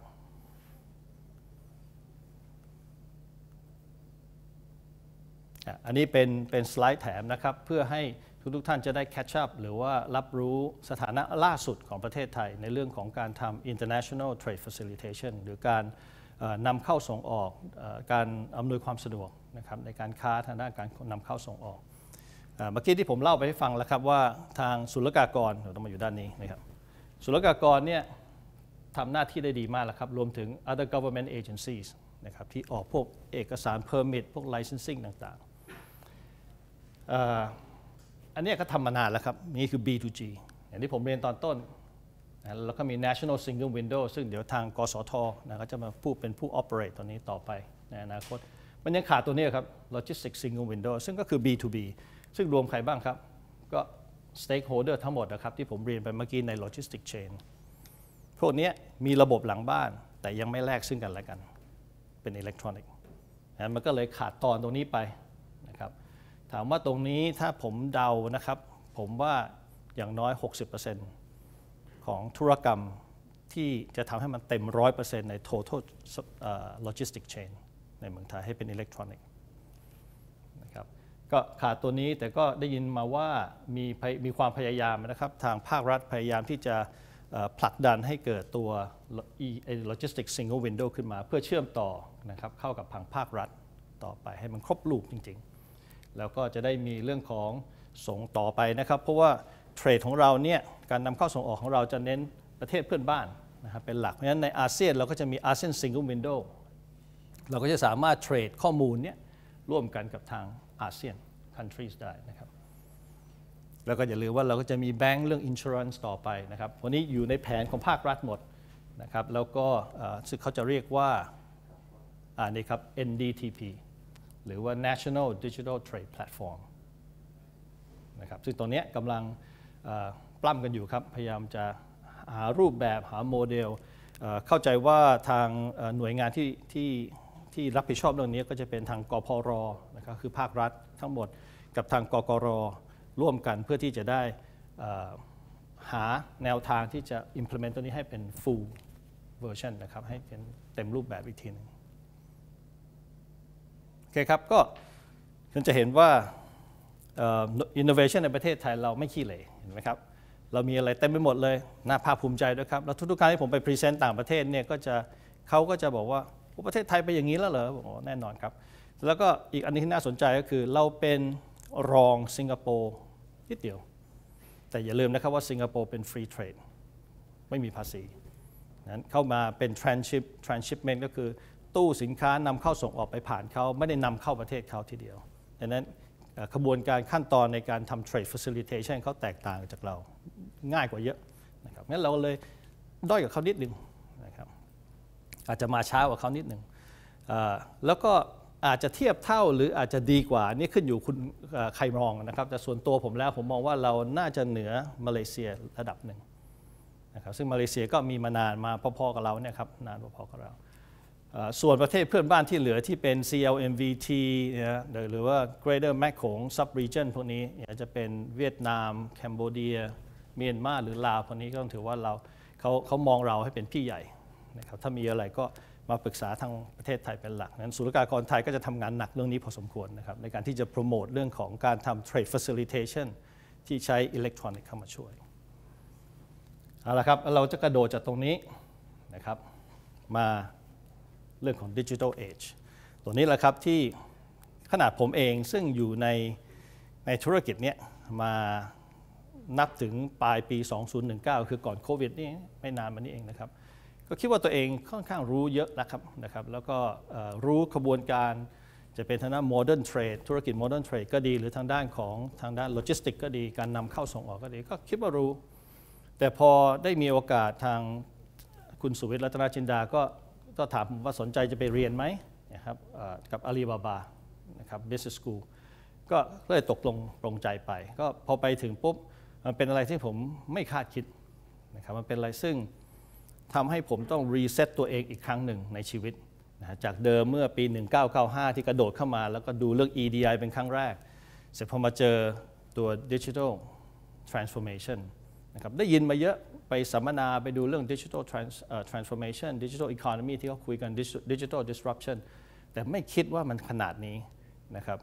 อันนี้เป็นเป็นสไลด์แถมนะครับเพื่อให้ทุกทุกท่านจะได้ catch up หรือว่ารับรู้สถานะล่าสุดของประเทศไทยในเรื่องของการทำ international trade facilitation หรือการนำเข้าส่งออกการอำนวยความสะดวกนะครับในการค้าทางด้านการนำเข้าส่งออกเมื่อกี้ที่ผมเล่าไปให้ฟังแล้วครับว่าทางศุลกากรเราต้องมาอยู่ด้านนี้นะครับศุลกากรเนี่ยทำหน้าที่ได้ดีมากแล้วครับรวมถึง other government agencies นะครับที่ออกพวกเอกสาร permit พวก licensing ต่างๆอันนี้ก็ทำมานานแล้วครับนี่คือ บี ทู จี อย่างที่ผมเรียนตอนต้นนะแล้วก็มี National Single Window ซึ่งเดี๋ยวทางกสทนะก็จะมาพูดเป็นผู้ operate ตัวนี้ต่อไปในอนาคตมันยังขาดตัวนี้ครับ Logistics Single Window ซึ่งก็คือ บี ทู บี ซึ่งรวมใครบ้างครับก็ stakeholder ทั้งหมดนะครับที่ผมเรียนไปเมื่อกี้ใน Logistics Chain พวกนี้มีระบบหลังบ้านแต่ยังไม่แลกซึ่งกันและกันเป็นอิเล็กทรอนิกส์นะมันก็เลยขาดตอนตรงนี้ไปนะครับถามว่าตรงนี้ถ้าผมเดานะครับผมว่าอย่างน้อย หกสิบเปอร์เซ็นต์ ของธุรกรรมที่จะทำให้มันเต็ม หนึ่งร้อยเปอร์เซ็นต์ ใน total logistic chain ในเมืองไทยให้เป็นอิเล็กทรอนิกส์นะครับก็ขาดตัวนี้แต่ก็ได้ยินมาว่ามีมีความพยายามนะครับทางภาครัฐพยายามที่จะผลักดันให้เกิดตัว logistic single window ขึ้นมาเพื่อเชื่อมต่อนะครับเข้ากับทางภาครัฐต่อไปให้มันครบลูกจริงๆแล้วก็จะได้มีเรื่องของส่งต่อไปนะครับเพราะว่าเทรดของเราเนี่ยการนำเข้าส่งออกของเราจะเน้นประเทศเพื่อนบ้านนะครับเป็นหลักเพราะฉะนั้นในอาเซียนเราก็จะมีอาเซียนซิงเกิลวินโดว์เราก็จะสามารถเทรดข้อมูลเนี่ยร่วมกันกับทางอาเซียน countries ได้นะครับแล้วก็อย่าลืมว่าเราก็จะมีแบงก์เรื่อง insurance ต่อไปนะครับวันนี้อยู่ในแผนของภาครัฐหมดนะครับแล้วก็ซึ่งเขาจะเรียกว่าอ่านี่ครับ เอ็น ดี ที พี หรือว่า National Digital Trade Platform นะครับซึ่งตอนนี้กำลังปล้ำกันอยู่ครับพยายามจะหารูปแบบหาโมเดลเข้าใจว่าทางหน่วยงานที่ที่ที่รับผิดชอบเรื่องนี้ก็จะเป็นทางกพรนะครับคือภาครัฐทั้งหมดกับทางกกรร่วมกันเพื่อที่จะได้หาแนวทางที่จะ implement ตัวนี้ให้เป็น full version นะครับให้เป็นเต็มรูปแบบอีกทีนึงโอเคครับก็คุณจะเห็นว่า innovation ในประเทศไทยเราไม่ขี้เหร่เห็นไหมครับเรามีอะไรเต็มไปหมดเลยน่าภาคภูมิใจด้วยครับแล้วทุกๆครั้งที่ผมไปพรีเซนต์ต่างประเทศเนี่ยก็จะเขาก็จะบอกว่าประเทศไทยไปอย่างนี้แล้วเหรอบอกแน่นอนครับแล้วก็อีกอันนึงที่น่าสนใจก็คือเราเป็นรองสิงคโปร์นิดเดียวแต่อย่าลืมนะครับว่าสิงคโปร์เป็นฟรีเทรดไม่มีภาษีนั้นเข้ามาเป็น tranship transshipment ก็คือตู้สินค้านำเข้าส่งออกไปผ่านเขาไม่ได้นำเข้าประเทศเขาทีเดียวดังนั้นขบวนการขั้นตอนในการทำ trade facilitation เขาแตกต่างจากเราง่ายกว่าเยอะนะครับงั้นเราเลยด้อยกับเขานิดนึงนะครับอาจจะมาช้ากว่าเขานิดนึงแล้วก็อาจจะเทียบเท่าหรืออาจจะดีกว่านี่ขึ้นอยู่คุณใครมองนะครับแต่ส่วนตัวผมแล้วผมมองว่าเราน่าจะเหนือมาเลเซียระดับหนึ่งนะครับซึ่งมาเลเซียก็มีมานานมาพอๆกับเราเนี่ยครับนานพอๆกับเราส่วนประเทศเพื่อนบ้านที่เหลือที่เป็น ซี แอล เอ็ม วี ที นะหรือว่า Greater แม่โขง Sub-region พวกนี้จะเป็นเวียดนามแคนเบเดียเมียนมาหรือลาวพวกนี้ก็ต้องถือว่าเราเขาเขามองเราให้เป็นพี่ใหญ่นะครับถ้ามีอะไรก็มาปรึกษาทางประเทศไทยเป็นหลักนั้นศุลกากรไทยก็จะทำงานหนักเรื่องนี้พอสมควรนะครับในการที่จะโปรโมทเรื่องของการทำ trade facilitation ที่ใช้อิเล็กทรอนิกส์เข้ามาช่วยเอาละครับเราจะกระโดดจากตรงนี้นะครับมาเรื่องของ Digital Age ตัวนี้แหละครับที่ขนาดผมเองซึ่งอยู่ในในธุรกิจเนี้ยมานับถึงปลายปีสองพันสิบเก้าคือก่อนโควิดนี่ไม่นานมานี้เองนะครับก็คิดว่าตัวเองค่อนข้างรู้เยอะนะครับนะครับแล้วก็รู้ขบวนการจะเป็นทางด้าน modern trade ธุรกิจ modern trade ก็ดีหรือทางด้านของทางด้านโลจิสติกก็ดีการนำเข้าส่งออกก็ดีก็คิดว่ารู้แต่พอได้มีโอกาสทางคุณสุวิทย์รัตนจินดาก็ก็ถามผมว่าสนใจจะไปเรียนไหมนะครับกับอาลีบาบานะครับ Business School ก็เลยตกลงปรงใจไปก็พอไปถึงปุ๊บมันเป็นอะไรที่ผมไม่คาดคิดนะครับมันเป็นอะไรซึ่งทำให้ผมต้องรีเซ็ตตัวเองอีกครั้งหนึ่งในชีวิตนะจากเดิมเมื่อปีหนึ่งพันเก้าร้อยเก้าสิบห้าที่กระโดดเข้ามาแล้วก็ดูเรื่อง อี ดี ไอ เป็นครั้งแรกเสร็จพอมาเจอตัว Digital Transformation นะครับได้ยินมาเยอะไปสัมมนาไปดูเรื่อง Digital Trans, uh, Transformation Digital Economy ที่เขาคุยกัน Digital Disruption แต่ไม่คิดว่ามันขนาดนี้นะครับ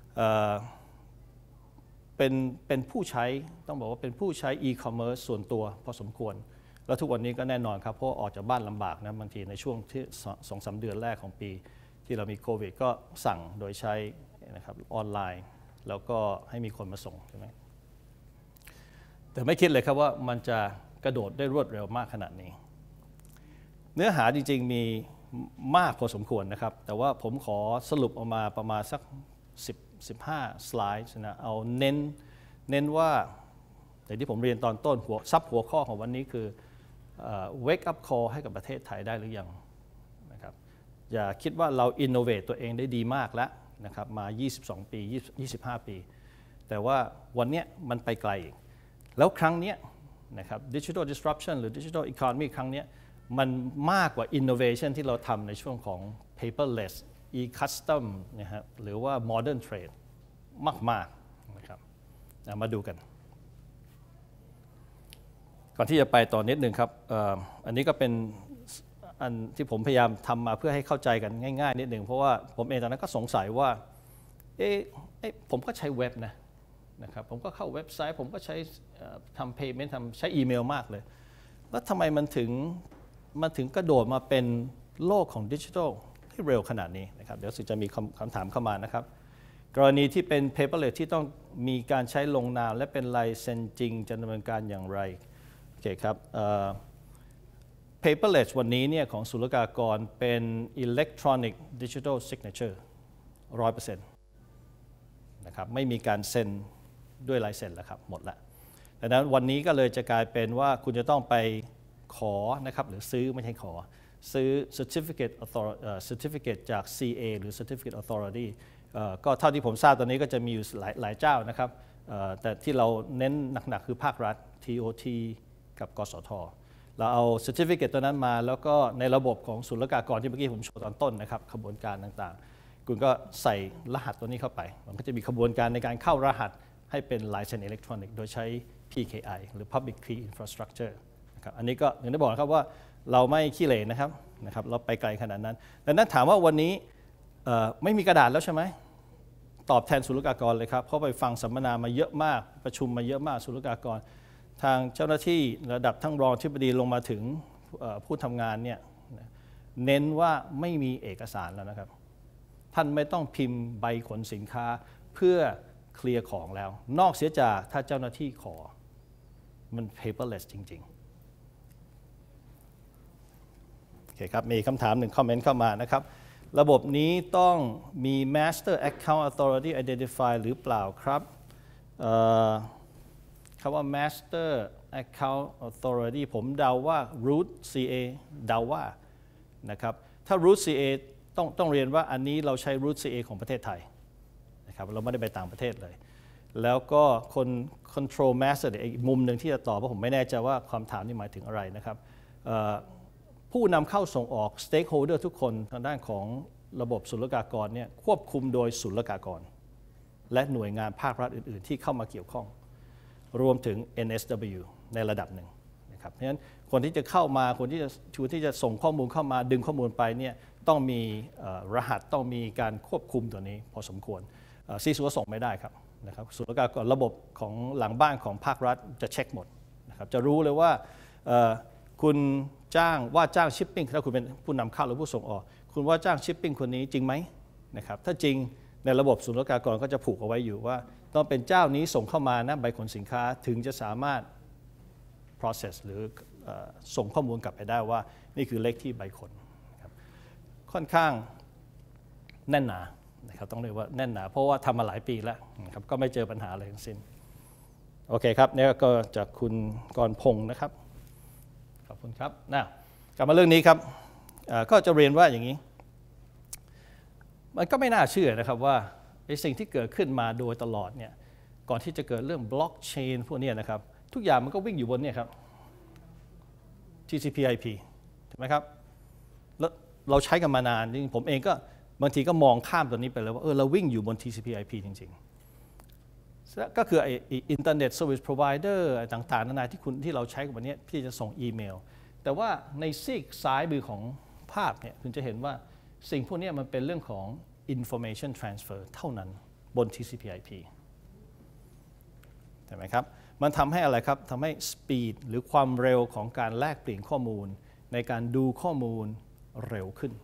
เป็นเป็นผู้ใช้ต้องบอกว่าเป็นผู้ใช้ e-commerce ส่วนตัวพอสมควรแล้วทุกวันนี้ก็แน่นอนครับเพราะออกจากบ้านลำบากนะบางทีในช่วงที่สองสามเดือนแรกของปีที่เรามีโควิดก็สั่งโดยใช้นะครับออนไลน์แล้วก็ให้มีคนมาส่งใช่ไหมแต่ไม่คิดเลยครับว่ามันจะกระโดดได้รวดเร็วมากขนาดนี้เนื้อหาจริงๆมีมากพอสมควรนะครับแต่ว่าผมขอสรุปออกมาประมาณสักสิบ สิบห้าสไลด์นะเอาเน้นเน้นว่าอย่างที่ผมเรียนตอนต้นหัวซับหัวข้อของวันนี้คือ uh, wake up call ให้กับประเทศไทยได้หรือยังนะครับอย่าคิดว่าเรา innovate ตัวเองได้ดีมากแล้วนะครับมายี่สิบสองปียี่สิบห้าปีแต่ว่าวันนี้มันไปไกลอีกแล้วครั้งนี้นะครับ digital disruption หรือ digital economy ครั้งนี้มันมากกว่า innovation ที่เราทำในช่วงของ paperless e-custom นะครับหรือว่า modern trade มากๆนะครับมาดูกันก่อนที่จะไปต่อนิดหนึ่งครับ อ, อันนี้ก็เป็นอันที่ผมพยายามทำมาเพื่อให้เข้าใจกันง่ายๆนิดหนึ่งเพราะว่าผมเองตอนนั้นก็สงสัยว่าเอ๊ะเอ๊ะผมก็ใช้เว็บนะนะครับผมก็เข้าเว็บไซต์ผมก็ใช้ทำ payment ทำใช้อีเมลมากเลยแล้วทำไมมันถึงมันถึงกระโดดมาเป็นโลกของดิจิทัลที่เร็วขนาดนี้นะครับเดี๋ยวสิจะมีคำถามเข้ามานะครับกรณีที่เป็น paperless ที่ต้องมีการใช้ลงนามและเป็นลายเซ็นจริงจะดำเนินการอย่างไรโอเคครับ uh, paperless วันนี้เนี่ยของศุลกากรเป็น electronic digital signature ร้อยเปอร์เซ็นต์นะครับไม่มีการเซ็นด้วยลายเซ็นแล้วครับหมดละดังนั้นวันนี้ก็เลยจะกลายเป็นว่าคุณจะต้องไปขอนะครับหรือซื้อไม่ใช่ขอซื้อ certificate authority certificate จาก ซี เอ หรือ certificate authority ก็เท่าที่ผมทราบตอนนี้ก็จะมีอยู่หลายหลายเจ้านะครับแต่ที่เราเน้นหนักๆคือภาครัฐ ที โอ ที กับกสท.เราเอา certificate ตัวนั้นมาแล้วก็ในระบบของศุลกากรที่เมื่อกี้ผมโชว์ตอนต้นนะครับขบวนการต่างๆคุณก็ใส่รหัสตัวนี้เข้าไปมันก็จะมีขบวนการในการเข้ารหัสให้เป็นลายเซ็นอิเล็กทรอนิกส์โดยใช้ พี เค ไอ หรือ Public Key Infrastructure นะครับอันนี้ก็อย่างที่บอกนะครับว่าเราไม่ขี้เหร่นะครับนะครับเราไปไกลขนาดนั้นดังนั้นถามว่าวันนี้ไม่มีกระดาษแล้วใช่ไหมตอบแทนศุลกากรเลยครับเพราะไปฟังสัมมนามาเยอะมากประชุมมาเยอะมากศุลกากรทางเจ้าหน้าที่ระดับทั้งรองอธิบดีลงมาถึงผู้ทำงานเนี่ยเน้นว่าไม่มีเอกสารแล้วนะครับท่านไม่ต้องพิมพ์ใบขนสินค้าเพื่อเคลียร์ของแล้วนอกเสียจากถ้าเจ้าหน้าที่ขอมัน paperless จริงโอเคครับมีคำถามหนึ่งคอมเมนต์เข้ามานะครับระบบนี้ต้องมี Master Account Authority Identifier หรือเปล่าครับคำว่า Master Account Authority ผมเดาว่า root ซี เอ เดาว่านะครับถ้า root ซี เอ ต้องต้องเรียนว่าอันนี้เราใช้ root ซี เอ ของประเทศไทยนะครับเราไม่ได้ไปต่างประเทศเลยแล้วก็คน control master อีกมุมหนึ่งที่จะตอบเพราะผมไม่แน่ใจว่าความถามนี่หมายถึงอะไรนะครับผู้นำเข้าส่งออก stakeholder ทุกคนทางด้านของระบบศุลกากรเนี่ยควบคุมโดยศุลกากรและหน่วยงานภาครัฐอื่นๆที่เข้ามาเกี่ยวข้องรวมถึง เอ็น เอส ดับเบิลยู ในระดับหนึ่งนะครับเพราะฉะนั้นคนที่จะเข้ามาคนที่จะชูที่จะส่งข้อมูลเข้ามาดึงข้อมูลไปเนี่ยต้องมีรหัสต้องมีการควบคุมตัวนี้พอสมควรซีซัวส่งไม่ได้ครับนะครับศุลกากรระบบของหลังบ้านของภาครัฐจะเช็คหมดนะครับจะรู้เลยว่าคุณจ้างว่าจ้างชิปปิ้งถ้าคุณเป็นผู้นำเข้าหรือผู้ส่งออกคุณว่าจ้างชิปปิ้งคนนี้จริงไหมนะครับถ้าจริงในระบบศุลกากรก็จะผูกเอาไว้อยู่ว่าต้องเป็นเจ้านี้ส่งเข้ามานะใบขนสินค้าถึงจะสามารถ process หรือส่งข้อมูลกลับไปได้ว่านี่คือเลขที่ใบขนนะครับค่อนข้างแน่นหนานะครับต้องเรียกว่าแน่นหนาเพราะว่าทำมาหลายปีแล้วนะครับก็ไม่เจอปัญหาอะไรทั้งสิ้นโอเคครับนี่ก็จากคุณกรพงศ์นะครับขอบคุณครับนะกลับมาเรื่องนี้ครับก็จะเรียนว่าอย่างนี้มันก็ไม่น่าเชื่อนะครับว่าไอ้สิ่งที่เกิดขึ้นมาโดยตลอดเนี่ยก่อนที่จะเกิดเรื่องบล็อกเชนพวกนี้นะครับทุกอย่างมันก็วิ่งอยู่บนเนี่ยครับ ที ซี พี ไอ พี ถูกไหมครับแล้วเราใช้กันมานานจริงผมเองก็บางทีก็มองข้ามตัวนี้ไปเลยว่าเออเราวิ่งอยู่บน ที ซี พี ไอ พี จริงๆก็คือไอ้ Internet Service Provider ต่างๆนานาที่คุณที่เราใช้กันวันนี้ที่จะส่งอีเมลแต่ว่าในซีกซ้ายมือของภาพเนี่ยคุณจะเห็นว่าสิ่งพวกนี้มันเป็นเรื่องของ information transfer เท่านั้นบน ที ซี พี ไอ พี ใช่ไหมครับมันทำให้อะไรครับทำให้ speed หรือความเร็วของการแลกเปลี่ยนข้อมูลในการดูข้อมูลเร็วขึ้น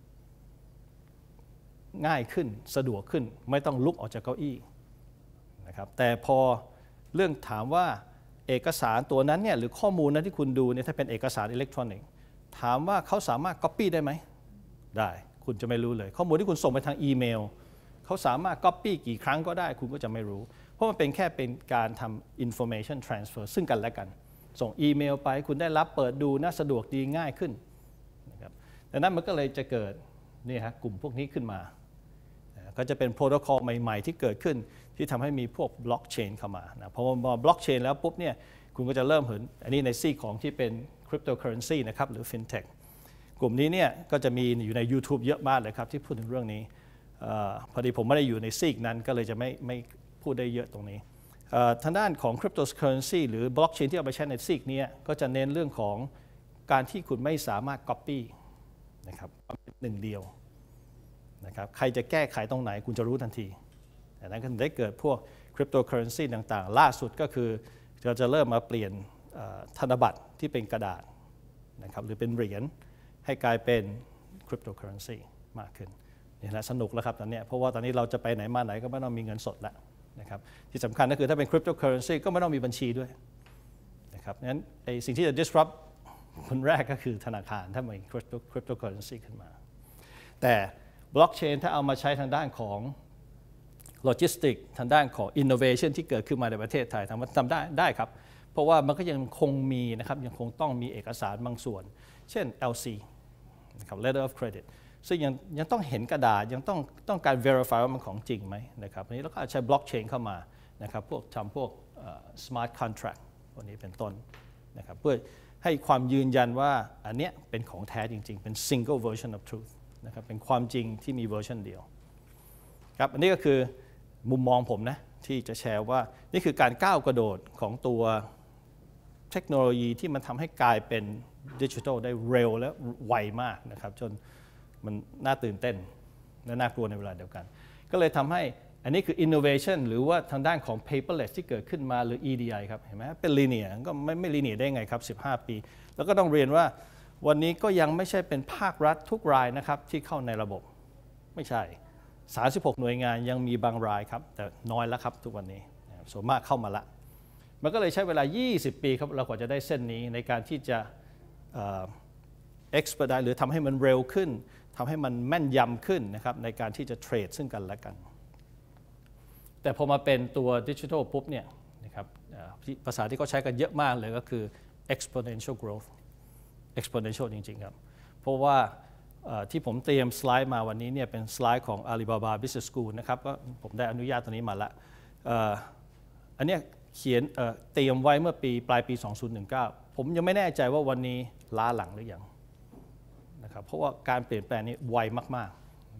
ง่ายขึ้นสะดวกขึ้นไม่ต้องลุกออกจากเก้าอี้นะครับแต่พอเรื่องถามว่าเอกสารตัวนั้นเนี่ยหรือข้อมูลนั้นที่คุณดูเนี่ยถ้าเป็นเอกสารอิเล็กทรอนิกส์ถามว่าเขาสามารถ Copy ได้ไหมได้คุณจะไม่รู้เลยข้อมูลที่คุณส่งไปทางอีเมลเขาสามารถ Copy กี่ครั้งก็ได้คุณก็จะไม่รู้เพราะมันเป็นแค่เป็นการทำ information transfer ซึ่งกันและกันส่งอีเมลไปคุณได้รับเปิดดูน่าสะดวกดีง่ายขึ้นนะครับดังนั้นมันก็เลยจะเกิดนี่ฮะกลุ่มพวกนี้ขึ้นมาก็จะเป็นโปรโตคอลใหม่ๆที่เกิดขึ้นที่ทำให้มีพวกบล็อกเชนเข้ามานะพอมาบล็อกเชนแล้วปุ๊บเนี่ยคุณก็จะเริ่มเห็นอันนี้ในซีกของที่เป็นคริปโตเคอเรนซีนะครับหรือ FinTech กลุ่มนี้เนี่ยก็จะมีอยู่ใน YouTube เยอะมากเลยครับที่พูดถึงเรื่องนี้พอดีผมไม่ได้อยู่ในซีกนั้นก็เลยจะไม่ไม่พูดได้เยอะตรงนี้ทางด้านของคริปโตเคอเรนซีหรือบล็อกเชนที่เอาไปใช้ในซีกนี้ก็จะเน้นเรื่องของการที่คุณไม่สามารถ Copy นะครับหนึ่งเดียวนะครับใครจะแก้ไขตรงไหนคุณจะรู้ทันทีดังนั้นก็ได้เกิดพวกคริปโตเคอเรนซีต่างๆล่าสุดก็คือเราจะเริ่มมาเปลี่ยนธนบัตรที่เป็นกระดาษนะครับหรือเป็นเหรียญให้กลายเป็นคริปโตเคอเรนซีมากขึ้นนี่แหละสนุกแล้วครับตอนนี้เพราะว่าตอนนี้เราจะไปไหนมาไหนก็ไม่ต้องมีเงินสดแล้วนะครับที่สำคัญก็คือถ้าเป็นคริปโตเคอเรนซีก็ไม่ต้องมีบัญชีด้วยนะครับงั้นไอ้สิ่งที่จะ disrupt คนแรกก็คือธนาคารถ้ามีคริปโตเคอเรนซีขึ้นมาแต่บล็อกเชนถ้าเอามาใช้ทางด้านของโลจิสติกทางด้านของ innovation ที่เกิดขึ้นมาในประเทศไทยทำทำได้ได้ครับเพราะว่ามันก็ยังคงมีนะครับยังคงต้องมีเอกสารบางส่วนเช่น แอล ซี นะครับ letter of credit ซึ่งยังยังต้องเห็นกระดาษยังต้องต้องการ verify ว่ามันของจริงไหมนะครับอันนี้เราก็ใช้บล็อกเชนเข้ามานะครับพวกทำพวก smart contract พวกนี้เป็นต้นนะครับเพื่อให้ความยืนยันว่าอันเนี้ยเป็นของแท้จริงๆเป็น single version of truthนะครับเป็นความจริงที่มีเวอร์ชันเดียวครับอันนี้ก็คือมุมมองผมนะที่จะแชร์ว่านี่คือการก้าวกระโดดของตัวเทคโนโลยีที่มันทำให้กลายเป็นดิจิทัลได้เร็วและไวมากนะครับจนมันน่าตื่นเต้นและน่ากลัวในเวลาเดียวกันก็เลยทำให้อันนี้คือ innovation หรือว่าทางด้านของ paperless ที่เกิดขึ้นมาหรือ อี ดี ไอ ครับเห็นไหมเป็น linear ก็ไม่ไม่ linear ได้ไงครับสิบห้าปีแล้วก็ต้องเรียนว่าวันนี้ก็ยังไม่ใช่เป็นภาครัฐทุกรายนะครับที่เข้าในระบบไม่ใช่สามสิบหกหน่วยงานยังมีบางรายครับแต่น้อยแล้วครับทุกวันนี้ส่วนมากเข้ามาละมันก็เลยใช้เวลายี่สิบปีครับเรากว่าจะได้เส้นนี้ในการที่จะ expedite หรือทำให้มันเร็วขึ้นทำให้มันแม่นยำขึ้นนะครับในการที่จะเทรดซึ่งกันและกันแต่พอมาเป็นตัวดิจิทัลปุ๊บเนี่ยนะครับภาษาที่เขาใช้กันเยอะมากเลยก็คือ exponential growth exponential จริงๆครับเพราะว่าที่ผมเตรียมสไลด์มาวันนี้เนี่ยเป็นสไลด์ของ Alibaba Business School นะครับก็ผมได้อนุญาตตัวนี้มาละอันนี้เขียนเตรียมไว้เมื่อปีปลายปีสองพันสิบเก้าผมยังไม่แน่ใจว่าวันนี้ล้าหลังหรือยังนะครับเพราะว่าการเปลี่ยนแปลงนี้ไวมาก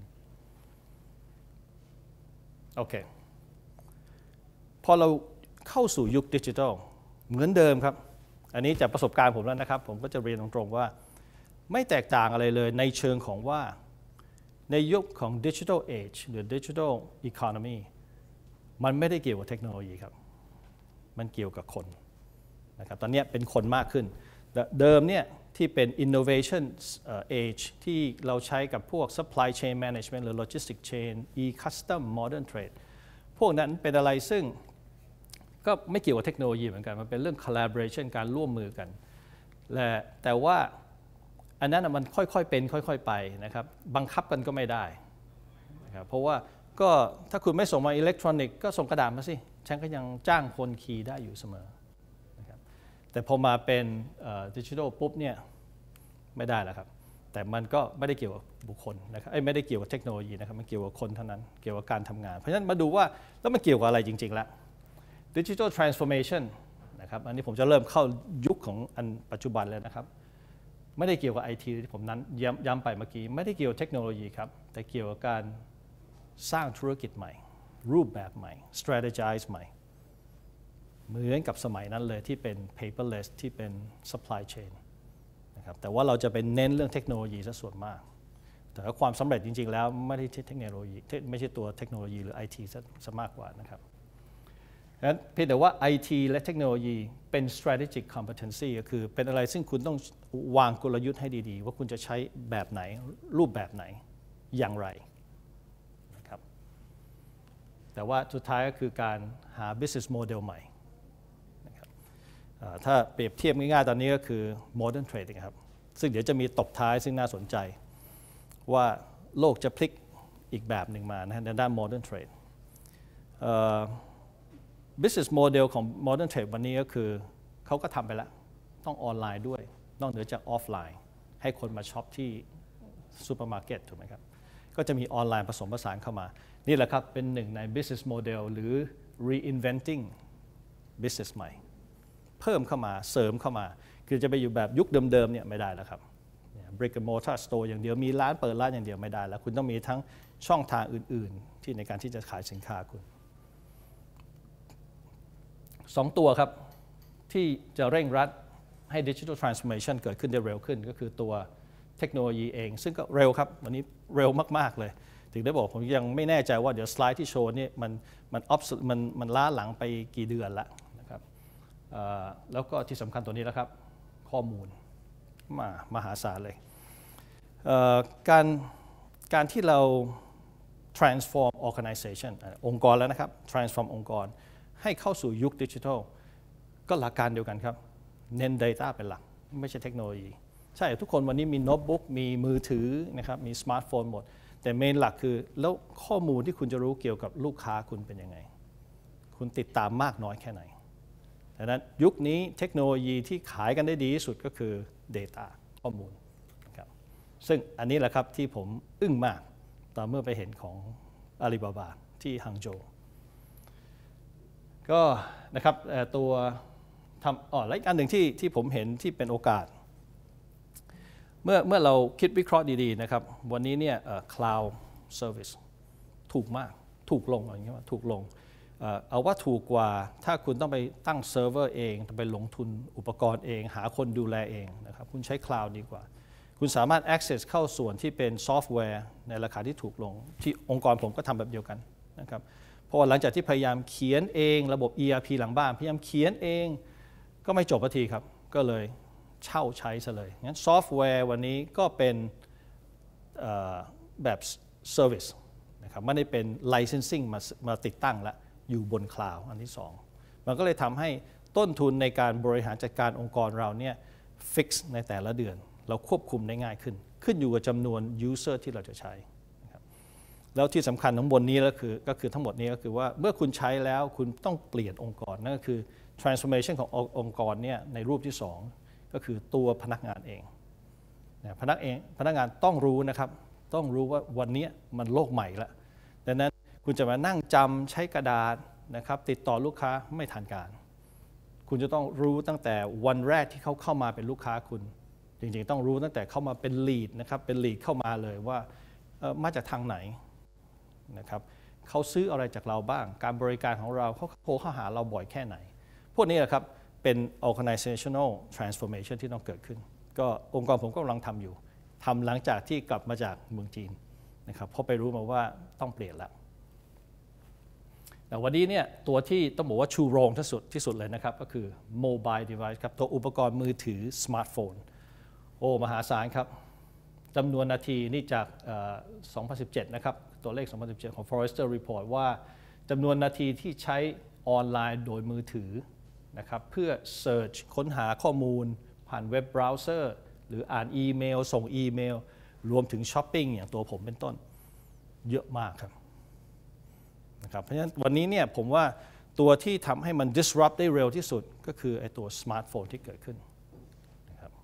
ๆโอเคพอเราเข้าสู่ยุคดิจิทัลเหมือนเดิมครับอันนี้จากประสบการณ์ผมแล้วนะครับผมก็จะเรียนตรงๆว่าไม่แตกต่างอะไรเลยในเชิงของว่าในยุคของ Digital Age หรือ Digital Economy มันไม่ได้เกี่ยวกับเทคโนโลยีครับมันเกี่ยวกับคนนะครับตอนนี้เป็นคนมากขึ้นเดิมเนี่ยที่เป็น Innovation Age ที่เราใช้กับพวก Supply Chain Management หรือ Logistics Chain E-Custom Modern Trade พวกนั้นเป็นอะไรซึ่งก็ไม่เกี่ยวกับเทคโนโลยีเหมือนกันมันเป็นเรื่อง collaboration การร่วมมือกันและแต่ว่าอันนั้นมันค่อยๆเป็นค่อยๆไปนะครับบังคับกันก็ไม่ได้นะครับเพราะว่าก็ถ้าคุณไม่ส่งมาอิเล็กทรอนิกส์ก็ส่งกระดาษมาสิฉันก็ยังจ้างคนคีย์ได้อยู่เสมอนะครับแต่พอมาเป็นดิจิทัลปุ๊บเนี่ยไม่ได้แล้วครับแต่มันก็ไม่ได้เกี่ยวกับบุคคลนะครับไม่ได้เกี่ยวกับเทคโนโลยีนะครับมันเกี่ยวกับคนเท่านั้นเกี่ยวกับการทำงานเพราะฉะนั้นมาดูว่าแล้วมันเกี่ยวกับอะไรจริงๆแล้วDigital Transformation นะครับอันนี้ผมจะเริ่มเข้ายุคของอันปัจจุบันแล้วนะครับไม่ได้เกี่ยวกับ ไอ ที ที่ผมนั้นย้ำย้ำไปเมื่อกี้ไม่ได้เกี่ยวกับเทคโนโลยีครับแต่เกี่ยวกับการสร้างธุรกิจใหม่รูปแบบใหม่ strategize ใหม่เหมือนกับสมัยนั้นเลยที่เป็น paperless ที่เป็น supply chain นะครับแต่ว่าเราจะเป็นเน้นเรื่องเทคโนโลยีซะส่วนมากแต่ว่าความสำเร็จจริงๆแล้วไม่ได้เทคโนโลยีไม่ใช่ตัวเทคโนโลยีหรือ ไอ ที ซะมากกว่านะครับนั้นเพียงแต่ว่า ไอ ที และเทคโนโลยีเป็น strategic competency ก็คือเป็นอะไรซึ่งคุณต้องวางกลยุทธ์ให้ดีๆว่าคุณจะใช้แบบไหนรูปแบบไหนอย่างไรนะครับแต่ว่าสุดท้ายก็คือการหา business model ใหม่นะครับถ้าเปรียบเทียบง่ายๆตอนนี้ก็คือ modern trading ครับซึ่งเดี๋ยวจะมีตบท้ายซึ่งน่าสนใจว่าโลกจะพลิกอีกแบบหนึ่งมานะในด้าน modern trade business model ของ modern trade วันนี้ก็คือเขาก็ทำไปแล้วต้องออนไลน์ด้วยนอกเหนือจากออฟไลน์ให้คนมาช็อปที่ซูเปอร์มาร์เก็ตถูกไหมครับก็จะมีออนไลน์ผสมผสานเข้ามานี่แหละครับเป็นหนึ่งใน business model หรือ reinventing business ใหม่เพิ่มเข้ามาเสริมเข้ามาคือจะไปอยู่แบบยุคเดิมๆเนี่ยไม่ได้แล้วครับ brick and mortar store อย่างเดียวมีร้านเปิดร้านอย่างเดียวไม่ได้แล้วคุณต้องมีทั้งช่องทางอื่นๆที่ในการที่จะขายสินค้าคุณสองตัวครับที่จะเร่งรัดให้ Digital Transformation เกิดขึ้นได้เร็วขึ้นก็คือตัวเทคโนโลยีเองซึ่งก็เร็วครับวันนี้เร็วมากๆเลยถึงได้บอกผมยังไม่แน่ใจว่าเดี๋ยวสไลด์ที่โชว์นี่มันมันออฟมันมันล้าหลังไปกี่เดือนแล้วนะครับแล้วก็ที่สำคัญตัวนี้แล้วครับข้อมูลมามหาศาลเลยการการที่เรา transform organization องค์กรแล้วนะครับ transform องค์กรให้เข้าสู่ยุคดิจิทัลก็หลักการเดียวกันครับเน้น Data เป็นหลักไม่ใช่เทคโนโลยีใช่ทุกคนวันนี้มีโน้ตบุ๊กมีมือถือนะครับมีสมาร์ทโฟนหมดแต่เมนหลักคือแล้วข้อมูลที่คุณจะรู้เกี่ยวกับลูกค้าคุณเป็นยังไงคุณติดตามมากน้อยแค่ไหนดังนั้นยุคนี้เทคโนโลยีที่ขายกันได้ดีที่สุดก็คือ Data ข้อมูลนะครับซึ่งอันนี้แหละครับที่ผมอึ้งมากตอนเมื่อไปเห็นของ Alibaba ที่ฮังโจวก็นะครับตัวทำอ๋อและอีกอันหนึ่งที่ที่ผมเห็นที่เป็นโอกาสเมื่อเมื่อเราคิดวิเคราะห์ดีๆนะครับวันนี้เนี่ย cloud service ถูกมากถูกลงอย่างเงี้ยว่าถูกลงเอาว่าถูกกว่าถ้าคุณต้องไปตั้งเซิร์ฟเวอร์เองต้องไปลงทุนอุปกรณ์เองหาคนดูแลเองนะครับคุณใช้ cloud ดีกว่าคุณสามารถ access เข้าส่วนที่เป็นซอฟต์แวร์ในราคาที่ถูกลงที่องค์กรผมก็ทำแบบเดียวกันนะครับเพราะว่าหลังจากที่พยายามเขียนเองระบบ อี อาร์ พี หลังบ้านพยายามเขียนเองก็ไม่จบทีครับก็เลยเช่าใช้ซะเลยงั้นซอฟต์แวร์วันนี้ก็เป็นแบบ service นะครับไม่ได้เป็น licensing มามาติดตั้งแล้วอยู่บนคลาวด์อันที่สองมันก็เลยทำให้ต้นทุนในการบริหารจัดการองค์กรเราเนี่ย fix ในแต่ละเดือนเราควบคุมได้ง่ายขึ้นขึ้นอยู่กับจำนวน user ที่เราจะใช้นะครับแล้วที่สำคัญทั้งบนนี้ก็คือก็คือทั้งหมดนี้ก็คือว่าเมื่อคุณใช้แล้วคุณต้องเปลี่ยนองค์กรนั่นก็คือ transformation ขององค์กรเนี่ยในรูปที่สองก็คือตัวพนักงานเองนะพนักเองพนักงานต้องรู้นะครับต้องรู้ว่าวันนี้มันโลกใหม่แล้วดังนั้นคุณจะมานั่งจำใช้กระดาษนะครับติดต่อลูกค้าไม่ทันการคุณจะต้องรู้ตั้งแต่วันแรกที่เขาเข้ามาเป็นลูกค้าคุณจริงๆต้องรู้ตั้งแต่เข้ามาเป็นลีดนะครับเป็นลีดเข้ามาเลยว่ามาจากทางไหนนะครับเขาซื้ออะไรจากเราบ้างการบริการของเราเขาโทรเข้าหาเราบ่อยแค่ไหนพวกนี้แหละครับเป็น organizational transformation ที่ต้องเกิดขึ้นก็องค์กรผมก็กำลังทำอยู่ทำหลังจากที่กลับมาจากเมืองจีนนะครับเพราะไปรู้มาว่าต้องเปลี่ยนแล้วแต่วันนี้เนี่ยตัวที่ต้องบอกว่าชูโรงที่สุดที่สุดเลยนะครับก็คือ mobile device ครับตัวอุปกรณ์มือถือสมาร์ทโฟนโอ้มหาศาลครับจำนวนนาทีนี่จากสองพันสิบเจ็ดนะครับตัวเลขสองพันสิบเจ็ดของ Forrester Report ว่าจำนวนนาทีที่ใช้ออนไลน์โดยมือถือนะครับเพื่อ search ค้นหาข้อมูลผ่านเว็บเบราว์เซอร์หรืออ่านอีเมลส่งอีเมลรวมถึงช้อปปิ้งอย่างตัวผมเป็นต้นเยอะมากครับนะครับเพราะฉะนั้นวันนี้เนี่ยผมว่าตัวที่ทำให้มัน disrupt ได้เร็วที่สุดก็คือไอ้ตัวสมาร์ทโฟนที่เกิดขึ้นนะครับ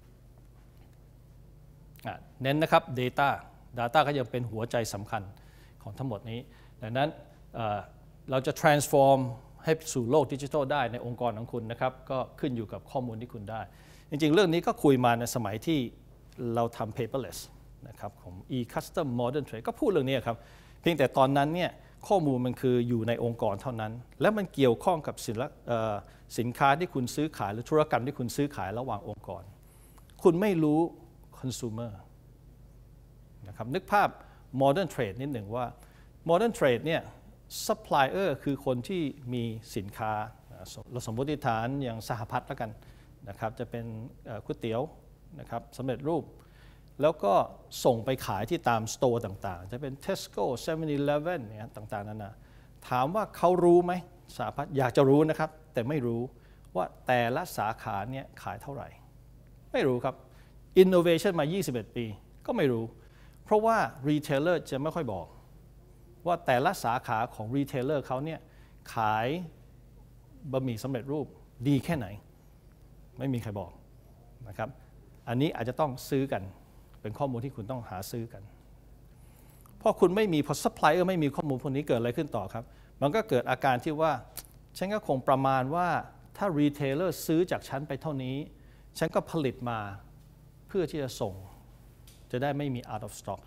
เน้นนะครับ data data ก็ยังเป็นหัวใจสำคัญของทั้งหมดนี้ดังนั้นเเราจะ transform ให้สู่โลกดิจิทัลได้ในองค์กรของคุณนะครับก็ขึ้นอยู่กับข้อมูลที่คุณได้จริงๆเรื่องนี้ก็คุยมาในสมัยที่เราทำ paperless นะครับของ e-custom modern trade ก็พูดเรื่องนี้ครับเพียงแต่ตอนนั้นเนี่ยข้อมูลมันคืออยู่ในองค์กรเท่านั้นและมันเกี่ยวข้องกับสินสินค้าที่คุณซื้อขายหรือธุรกรรมที่คุณซื้อขายระหว่างองค์กรคุณไม่รู้ consumer นะครับนึกภาพ modern trade นิดหนึ่งว่า modern trade เนี่ย supplier คือคนที่มีสินค้าเราสมมติฐานอย่างสหพัฒน์แล้วกันนะครับจะเป็นก๋วยเตี๋ยวนะครับสำเร็จรูปแล้วก็ส่งไปขายที่ตามสโตร์ต่างๆจะเป็น Tesco เซเว่น Eleven เนี่ยต่างๆนานาถามว่าเขารู้ไหมสหพัฒน์อยากจะรู้นะครับแต่ไม่รู้ว่าแต่ละสาขาเนี่ยขายเท่าไหร่ไม่รู้ครับ Innovation มายี่สิบเอ็ดปีก็ไม่รู้เพราะว่า Retailer จะไม่ค่อยบอกว่าแต่ละสาขาของ Retailer เขาเนี่ยขายบะหมี่สำเร็จรูปดีแค่ไหนไม่มีใครบอกนะครับอันนี้อาจจะต้องซื้อกันเป็นข้อมูลที่คุณต้องหาซื้อกันพอคุณไม่มีพอซัพพลายเออร์ไม่มีข้อมูลพวกนี้เกิดอะไรขึ้นต่อครับมันก็เกิดอาการที่ว่าฉันก็คงประมาณว่าถ้ารีเทลเลอร์ซื้อจากฉันไปเท่านี้ฉันก็ผลิตมาเพื่อที่จะส่งจะได้ไม่มี out of stock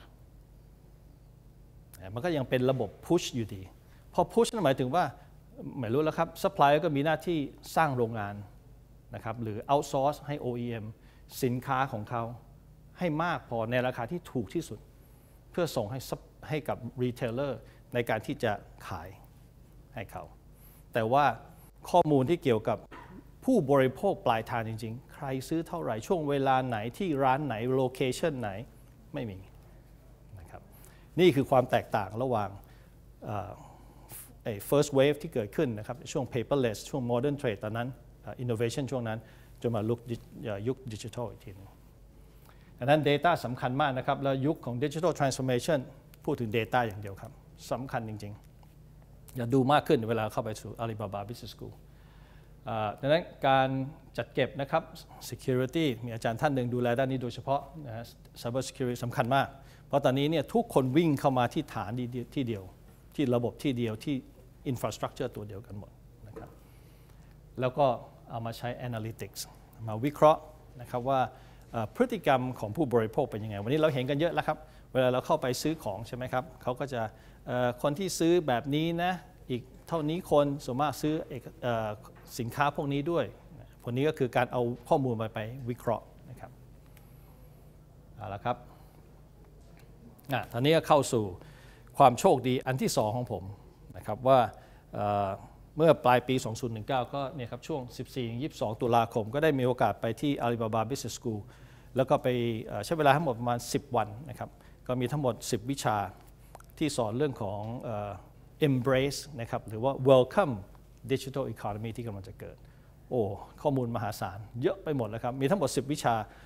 มันก็ยังเป็นระบบ push อยู่ดีพอ push นั่นหมายถึงว่าไม่รู้แล้วครับซัพพลายเออร์ก็มีหน้าที่สร้างโรงงานนะครับหรือ outsource ให้ โอ อี เอ็ม สินค้าของเขาให้มากพอในราคาที่ถูกที่สุดเพื่อส่งให้ให้กับรีเทลเลอร์ในการที่จะขายให้เขาแต่ว่าข้อมูลที่เกี่ยวกับผู้บริโภคปลายทางจริงๆใครซื้อเท่าไหร่ช่วงเวลาไหนที่ร้านไหนโลเคชันไหนไม่มีนะครับนี่คือความแตกต่างระหว่างไอ้ first wave ที่เกิดขึ้นนะครับช่วง paperless ช่วง modern trade ตอนนั้น innovation ช่วงนั้นจนมาลุกยุคดิจิทัลอีกทีนึงดังนั้น Data สำคัญมากนะครับแล้วยุคของ Digital Transformation พูดถึง Data อย่างเดียวครับสำคัญจริงๆอย่าดูมากขึ้นเวลาเข้าไปสู่ Alibaba Business School ดังนั้นการจัดเก็บนะครับ Security มีอาจารย์ท่านหนึ่งดูแลด้านนี้โดยเฉพาะนะ Cyber Security สำคัญมากเพราะตอนนี้เนี่ยทุกคนวิ่งเข้ามาที่ฐานที่เดียวที่ระบบที่เดียวที่ Infrastructure ตัวเดียวกันหมดนะครับแล้วก็เอามาใช้ Analytics มาวิเคราะห์นะครับว่าพฤติกรรมของผู้บริโภคเป็นยังไงวันนี้เราเห็นกันเยอะแล้วครับเวลาเราเข้าไปซื้อของใช่ไหมครับเขาก็จะคนที่ซื้อแบบนี้นะอีกเท่านี้คนส่วนมากซื้อสินค้าพวกนี้ด้วยพวกนี้ก็คือการเอาข้อมูลมาไปวิเคราะห์นะครับเอาละครับอ่ะตอนนี้ก็เข้าสู่ความโชคดีอันที่สองของผมนะครับว่าเมื่อปลายปี สองพันสิบเก้า ก็เนี่ยครับช่วง สิบสี่ถึงยี่สิบสอง ตุลาคมก็ได้มีโอกาสไปที่ Alibaba Business School แล้วก็ไปใช้เวลาทั้งหมดประมาณสิบวันนะครับก็มีทั้งหมดสิบวิชาที่สอนเรื่องของ embrace นะครับหรือว่า welcome digital economy ที่กำลังจะเกิดโอ้ข้อมูลมหาศาลเยอะไปหมดเลยครับมีทั้งหมดสิบวิชา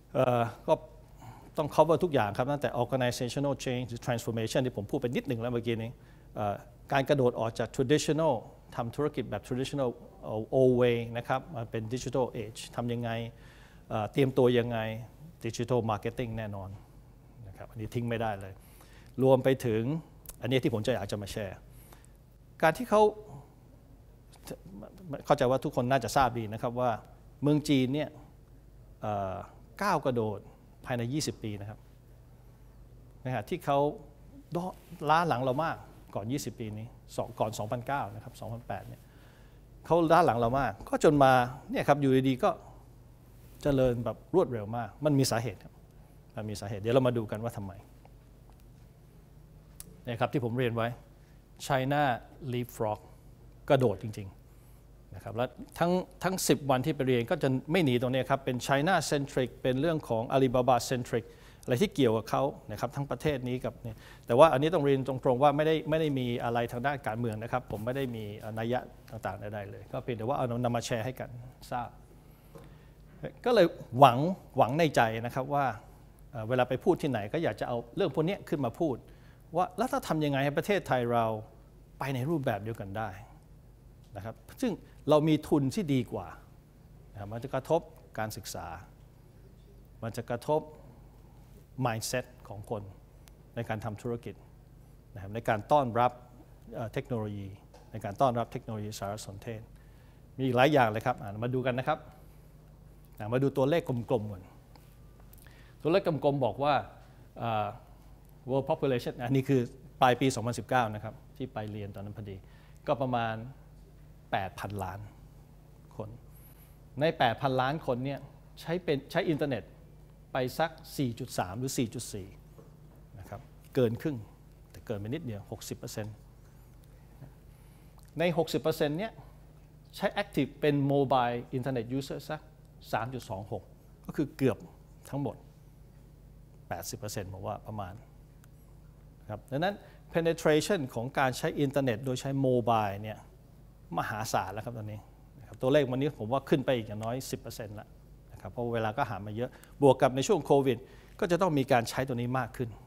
ก็ต้อง cover ทุกอย่างครับตั้งแต่ organizational change หรือ transformation ที่ผมพูดไปนิดหนึ่งแล้วเมื่อกี้นี้การกระโดดออกจาก traditional ทำธุรกิจแบบ traditional old way นะครับมาเป็น digital age ทำยังไงเตรียมตัวยังไง digital marketing แน่นอนนะครับอันนี้ทิ้งไม่ได้เลยรวมไปถึงอันนี้ที่ผมจะอยากจะมาแชร์การที่เขาเข้าใจว่าทุกคนน่าจะทราบดีนะครับว่าเมืองจีนเนี่ยก้าวกระโดดภายในยี่สิบปีนะครับนะฮะที่เขาล้าหลังเรามากก่อนยี่สิบปีนี้ก่อนสองพันเก้านะครับสองพันแปดเนี่ยเขาล้าหลังเรามากก็จนมาเนี่ยครับอยู่ดีๆก็เจริญแบบรวดเร็วมากมันมีสาเหตุครับมันมีสาเหตุเดี๋ยวเรามาดูกันว่าทำไมเนี่ยครับที่ผมเรียนไว้ China leapfrog กระโดดจริงๆนะครับแล้วทั้งทั้งสิบวันที่ไปเรียนก็จะไม่หนีตรงนี้ครับเป็น China centric เป็นเรื่องของ Alibaba centric อะไรที่เกี่ยวกับเขานะครับทั้งประเทศนี้กับเนี่ยแต่ว่าอันนี้ต้องเรียนตรงๆว่าไม่ได้ไม่ได้มีอะไรทางด้านการเมืองนะครับผมไม่ได้มีนัยยะต่างๆใดๆเลยก็เพียงแต่ว่าเอานำมาแชร์ให้กันทราบก็เลยหวังหวังในใจนะครับว่าเวลาไปพูดที่ไหนก็อยากจะเอาเรื่องพวกนี้ขึ้นมาพูดว่าแล้วถ้าทำยังไงให้ประเทศไทยเราไปในรูปแบบเดียวกันได้นะครับซึ่งเรามีทุนที่ดีกว่านะมันจะกระทบการศึกษามันจะกระทบ mindset ของคนในการทำธุรกิจนะครับในการต้อนรับเทคโนโลยีในการต้อนรับเทคโนโลยีสารสนเทศมีอีกหลายอย่างเลยครับมาดูกันนะครับมาดูตัวเลขกลมๆก่อนตัวเลขกลมๆบอกว่า world population อันนี้คือปลายปี สองพันสิบเก้า นะครับที่ไปเรียนตอนนั้นพอดีก็ประมาณ แปดพัน ล้านคนใน แปดพัน ล้านคนเนี่ยใช้เป็นใช้อินเทอร์เน็ตไปสัก สี่จุดสาม หรือ สี่จุดสี่ นะครับเกินครึ่งแต่เกินไปนิดเดียว หกสิบเปอร์เซ็นต์ ใน หกสิบเปอร์เซ็นต์ เนี่ยใช้ active เป็น mobile internet user สัก สามจุดสองหก ก็คือเกือบทั้งหมด แปดสิบเปอร์เซ็นต์ ผมว่าประมาณครับดังนั้น penetration ของการใช้อินเทอร์เน็ตโดยใช้โมบายเนี่ยมหาศาลแล้วครับตอนนี้นะครับตัวเลขวันนี้ผมว่าขึ้นไปอีกอย่างน้อย สิบเปอร์เซ็นต์ แล้วนะครับเพราะเวลาก็หามาเยอะบวกกับในช่วงโควิดก็จะต้องมีการใช้ตัวนี้มากขึ้น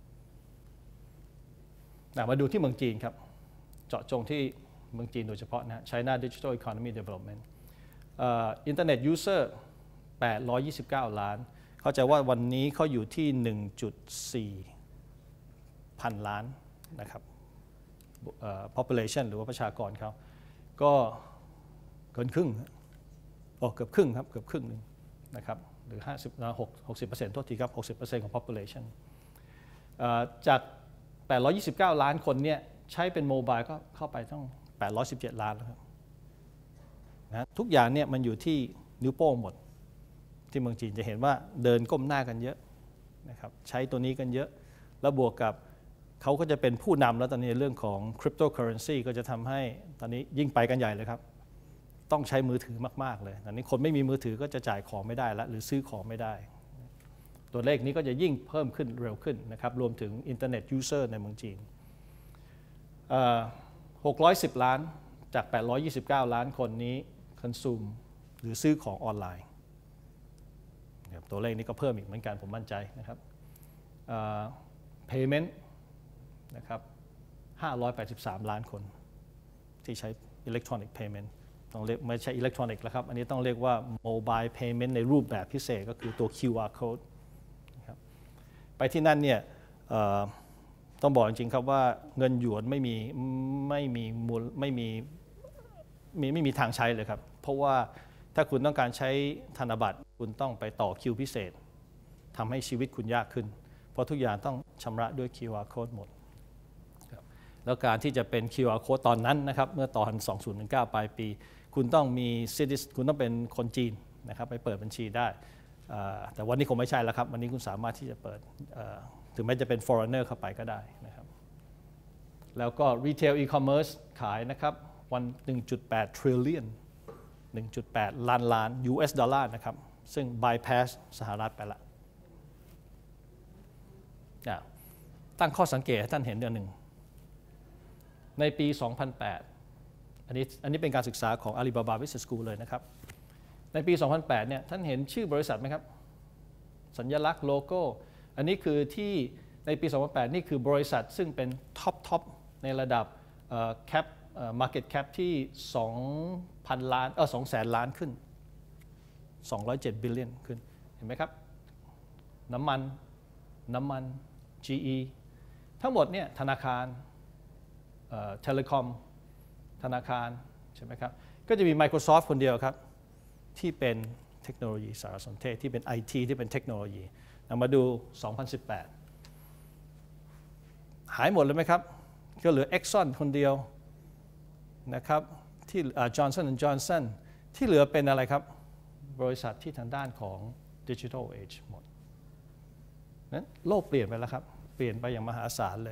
มาดูที่เมืองจีนครับเจาะจงที่เมืองจีนโดยเฉพาะนะ China Digital Economy Development อินเทอร์เน็ตยูเซอร์แปดร้อยยี่สิบเก้าล้านเข้าใจว่าวันนี้เขาอยู่ที่ หนึ่งจุดสี่ พันล้านนะครับ population หรือว่าประชากรเขาก็เกินครึ่งโอ้เกือบครึ่งครับเกือบครึ่งนึงนะครับหรือห้าสิบ หกสิบเปอร์เซ็นต์โทษทีครับ หกสิบเปอร์เซ็นต์ ของ population จากแปดร้อยยี่สิบเก้าล้านคนเนี่ยใช้เป็นโมบายก็เข้าไปต้องแปดร้อยสิบเจ็ดล้านแล้วครับนะทุกอย่างเนี่ยมันอยู่ที่นิ้วโป้งหมดที่เมืองจีนจะเห็นว่าเดินก้มหน้ากันเยอะนะครับใช้ตัวนี้กันเยอะแล้วบวกกับเขาก็จะเป็นผู้นำแล้วตอนนี้เรื่องของคริปโตเคอเรนซีก็จะทำให้ตอนนี้ยิ่งไปกันใหญ่เลยครับต้องใช้มือถือมากๆเลยตอนนี้คนไม่มีมือถือก็จะจ่ายของไม่ได้แล้วหรือซื้อของไม่ได้ตัวเลขนี้ก็จะยิ่งเพิ่มขึ้นเร็วขึ้นนะครับรวมถึงอินเทอร์เน็ตยูเซอร์ในเมืองจีนหกร้อยสิบล้านจากแปดร้อยยี่สิบเก้าล้านคนนี้คอนซูมหรือซื้อของออนไลน์ตัวเลขนี้ก็เพิ่มอีกเหมือนกันผมมั่นใจนะครับ payment นะครับห้าร้อยแปดสิบสามล้านคนที่ใช้ electronic payment ต้องเรียกไม่ใช่อิเล็กทรอนิกส์แล้วครับอันนี้ต้องเรียกว่า mobile payment ในรูปแบบพิเศษก็คือตัว คิว อาร์ code นะครับไปที่นั่นเนี่ยต้องบอกจริงๆครับว่าเงินหยวนไม่มีไม่มีมูลไม่มีไม่มีทางใช้เลยครับเพราะว่าถ้าคุณต้องการใช้ธนบัตรคุณต้องไปต่อคิวพิเศษทำให้ชีวิตคุณยากขึ้นเพราะทุกอย่างต้องชำระด้วย คิว อาร์ code หมดแล้วการที่จะเป็น คิว อาร์ code ตอนนั้นนะครับเมื่อตอนสองพันสิบเก้าปลายปีคุณต้องมีซิติคุณต้องเป็นคนจีนนะครับไปเปิดบัญชีได้แต่วันนี้คงไม่ใช่แล้วครับวันนี้คุณสามารถที่จะเปิดถึงแม้จะเป็น foreigner เข้าไปก็ได้นะครับแล้วก็ retail e-commerce ขายนะครับวัน หนึ่งจุดแปด trillion หนึ่งจุดแปด ล้านล้าน ยู เอส ดอลลาร์นะครับซึ่ง bypass สหรัฐไปละตั้งข้อสังเกตให้ท่านเห็นเรื่องหนึ่งในปี สองพันแปด อันนี้อันนี้เป็นการศึกษาของ Alibaba Business School เลยนะครับในปี สองพันแปด เนี่ยท่านเห็นชื่อบริษัทไหมครับสัญลักษณ์โลโก้อันนี้คือที่ในปี สองพันแปด นี่คือบริษัทซึ่งเป็นท็อปท็อปในระดับแคปมาร์เก็ตแคปที่ สองพัน ล้านเออสองแสนล้านขึ้นสองร้อยเจ็ด บิลเลียนขึ้นเห็นไหมครับน้ำมันน้ำมัน จี อี ทั้งหมดเนี่ยธนาคารเอ่อเทเลคอมธนาคารใช่ไหมครับก็จะมี Microsoft คนเดียวครับที่เป็นเทคโนโลยีสารสนเทศที่เป็น ไอ ที ที่เป็นเทคโนโลยีเรามาดู สองพันสิบแปด หายหมดเลยไหมครับก็เหลือ Exxon คนเดียวนะครับที่จอห์นสันแอนด์จอห์นสันที่เหลือเป็นอะไรครับบริษัทที่ทางด้านของ Digital Age หมดนั้นโลกเปลี่ยนไปแล้วครับเปลี่ยนไปอย่างมหาศาลเลย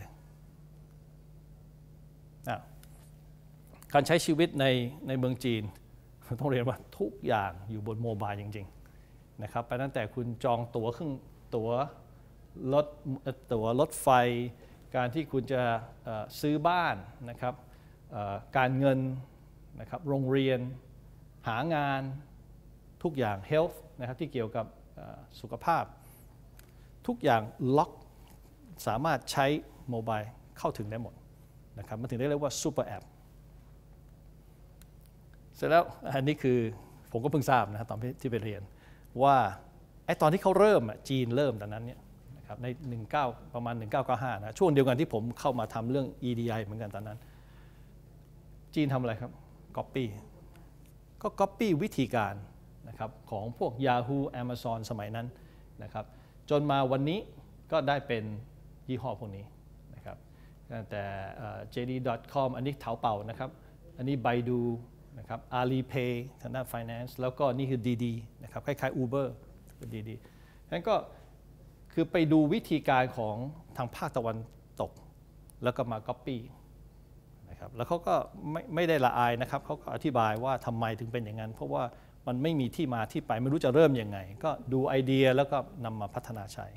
การใช้ชีวิตในในเมืองจีนต้องเรียนว่าทุกอย่างอยู่บนโมบายจริงๆนะครับไปตั้งแต่คุณจองตั๋วเครื่องตั๋วรถตั๋วรถไฟการที่คุณจะซื้อบ้านนะครับการเงินนะครับโรงเรียนหางานทุกอย่าง health นะครับที่เกี่ยวกับสุขภาพทุกอย่างล็อกสามารถใช้โมบายเข้าถึงได้หมดนะครับมันถึงได้เรียกว่าซูเปอร์แอปเสร็จแล้วอันนี้คือผมก็เพิ่งทราบนะครับตอนที่ไปเรียนว่าไอ้ตอนที่เขาเริ่มจีนเริ่มตอนนั้นเนี่ยนะครับในหนึ่งเก้าประมาณหนึ่งเก้าเก้าห้านะช่วงเดียวกันที่ผมเข้ามาทำเรื่อง อี ดี ไอ เหมือนกันตอนนั้นจีนทำอะไรครับ Copy ก็ Copy วิธีการนะครับของพวก Yahoo Amazon สมัยนั้นนะครับจนมาวันนี้ก็ได้เป็นยี่ห้อพวกนี้นะครับแต่ เจ ดี ดอท คอม อันนี้เถาเป่านะครับอันนี้ Baidu นะครับ Alipay ทางด้าน Finance แล้วก็นี่คือ ดี ดี นะครับคล้ายๆ Uber เป็น ดี ดี งั้นก็คือไปดูวิธีการของทางภาคตะวันตกแล้วก็มา Copy นะครับแล้วเขาก็ไม่ไม่ได้ละอายนะครับเขาก็อธิบายว่าทำไมถึงเป็นอย่างนั้นเพราะว่ามันไม่มีที่มาที่ไปไม่รู้จะเริ่มยังไงก็ดูไอเดียแล้วก็นำมาพัฒนาใช้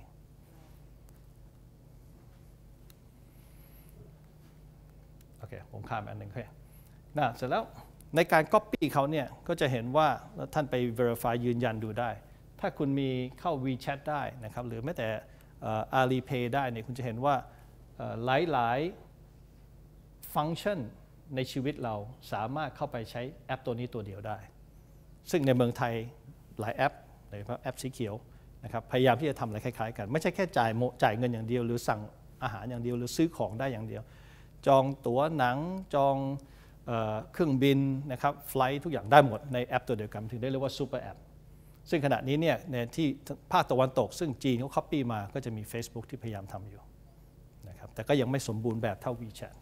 โอเคผมข้ามอันหนึ่งแค่น่ะเสร็จแล้วในการ Copy เขาเนี่ยก็จะเห็นว่าท่านไป Verify ยืนยันดูได้ถ้าคุณมีเข้า WeChat ได้นะครับหรือแม้แต่ Alipay ได้เนี่ยคุณจะเห็นว่าหลายหลายฟังก์ชันในชีวิตเราสามารถเข้าไปใช้แอปตัวนี้ตัวเดียวได้ซึ่งในเมืองไทยหลายแอปโดยเฉพาะแอปสีเขียวนะครับพยายามที่จะทำอะไรคล้ายๆกันไม่ใช่แค่จ่ายจ่ายเงินอย่างเดียวหรือสั่งอาหารอย่างเดียวหรือซื้อของได้อย่างเดียวจองตั๋วหนังจองเครื่องบินนะครับไฟล์ทุกอย่างได้หมดในแอปตัวเดียวกันถึงได้เรียกว่าซูเปอร์แอปซึ่งขณะนี้เนี่ยในที่ภาคตะวันตกซึ่งจีนเขา copy มาก็จะมี Facebook ที่พยายามทำอยู่นะครับแต่ก็ยังไม่สมบูรณ์แบบเท่า WeChat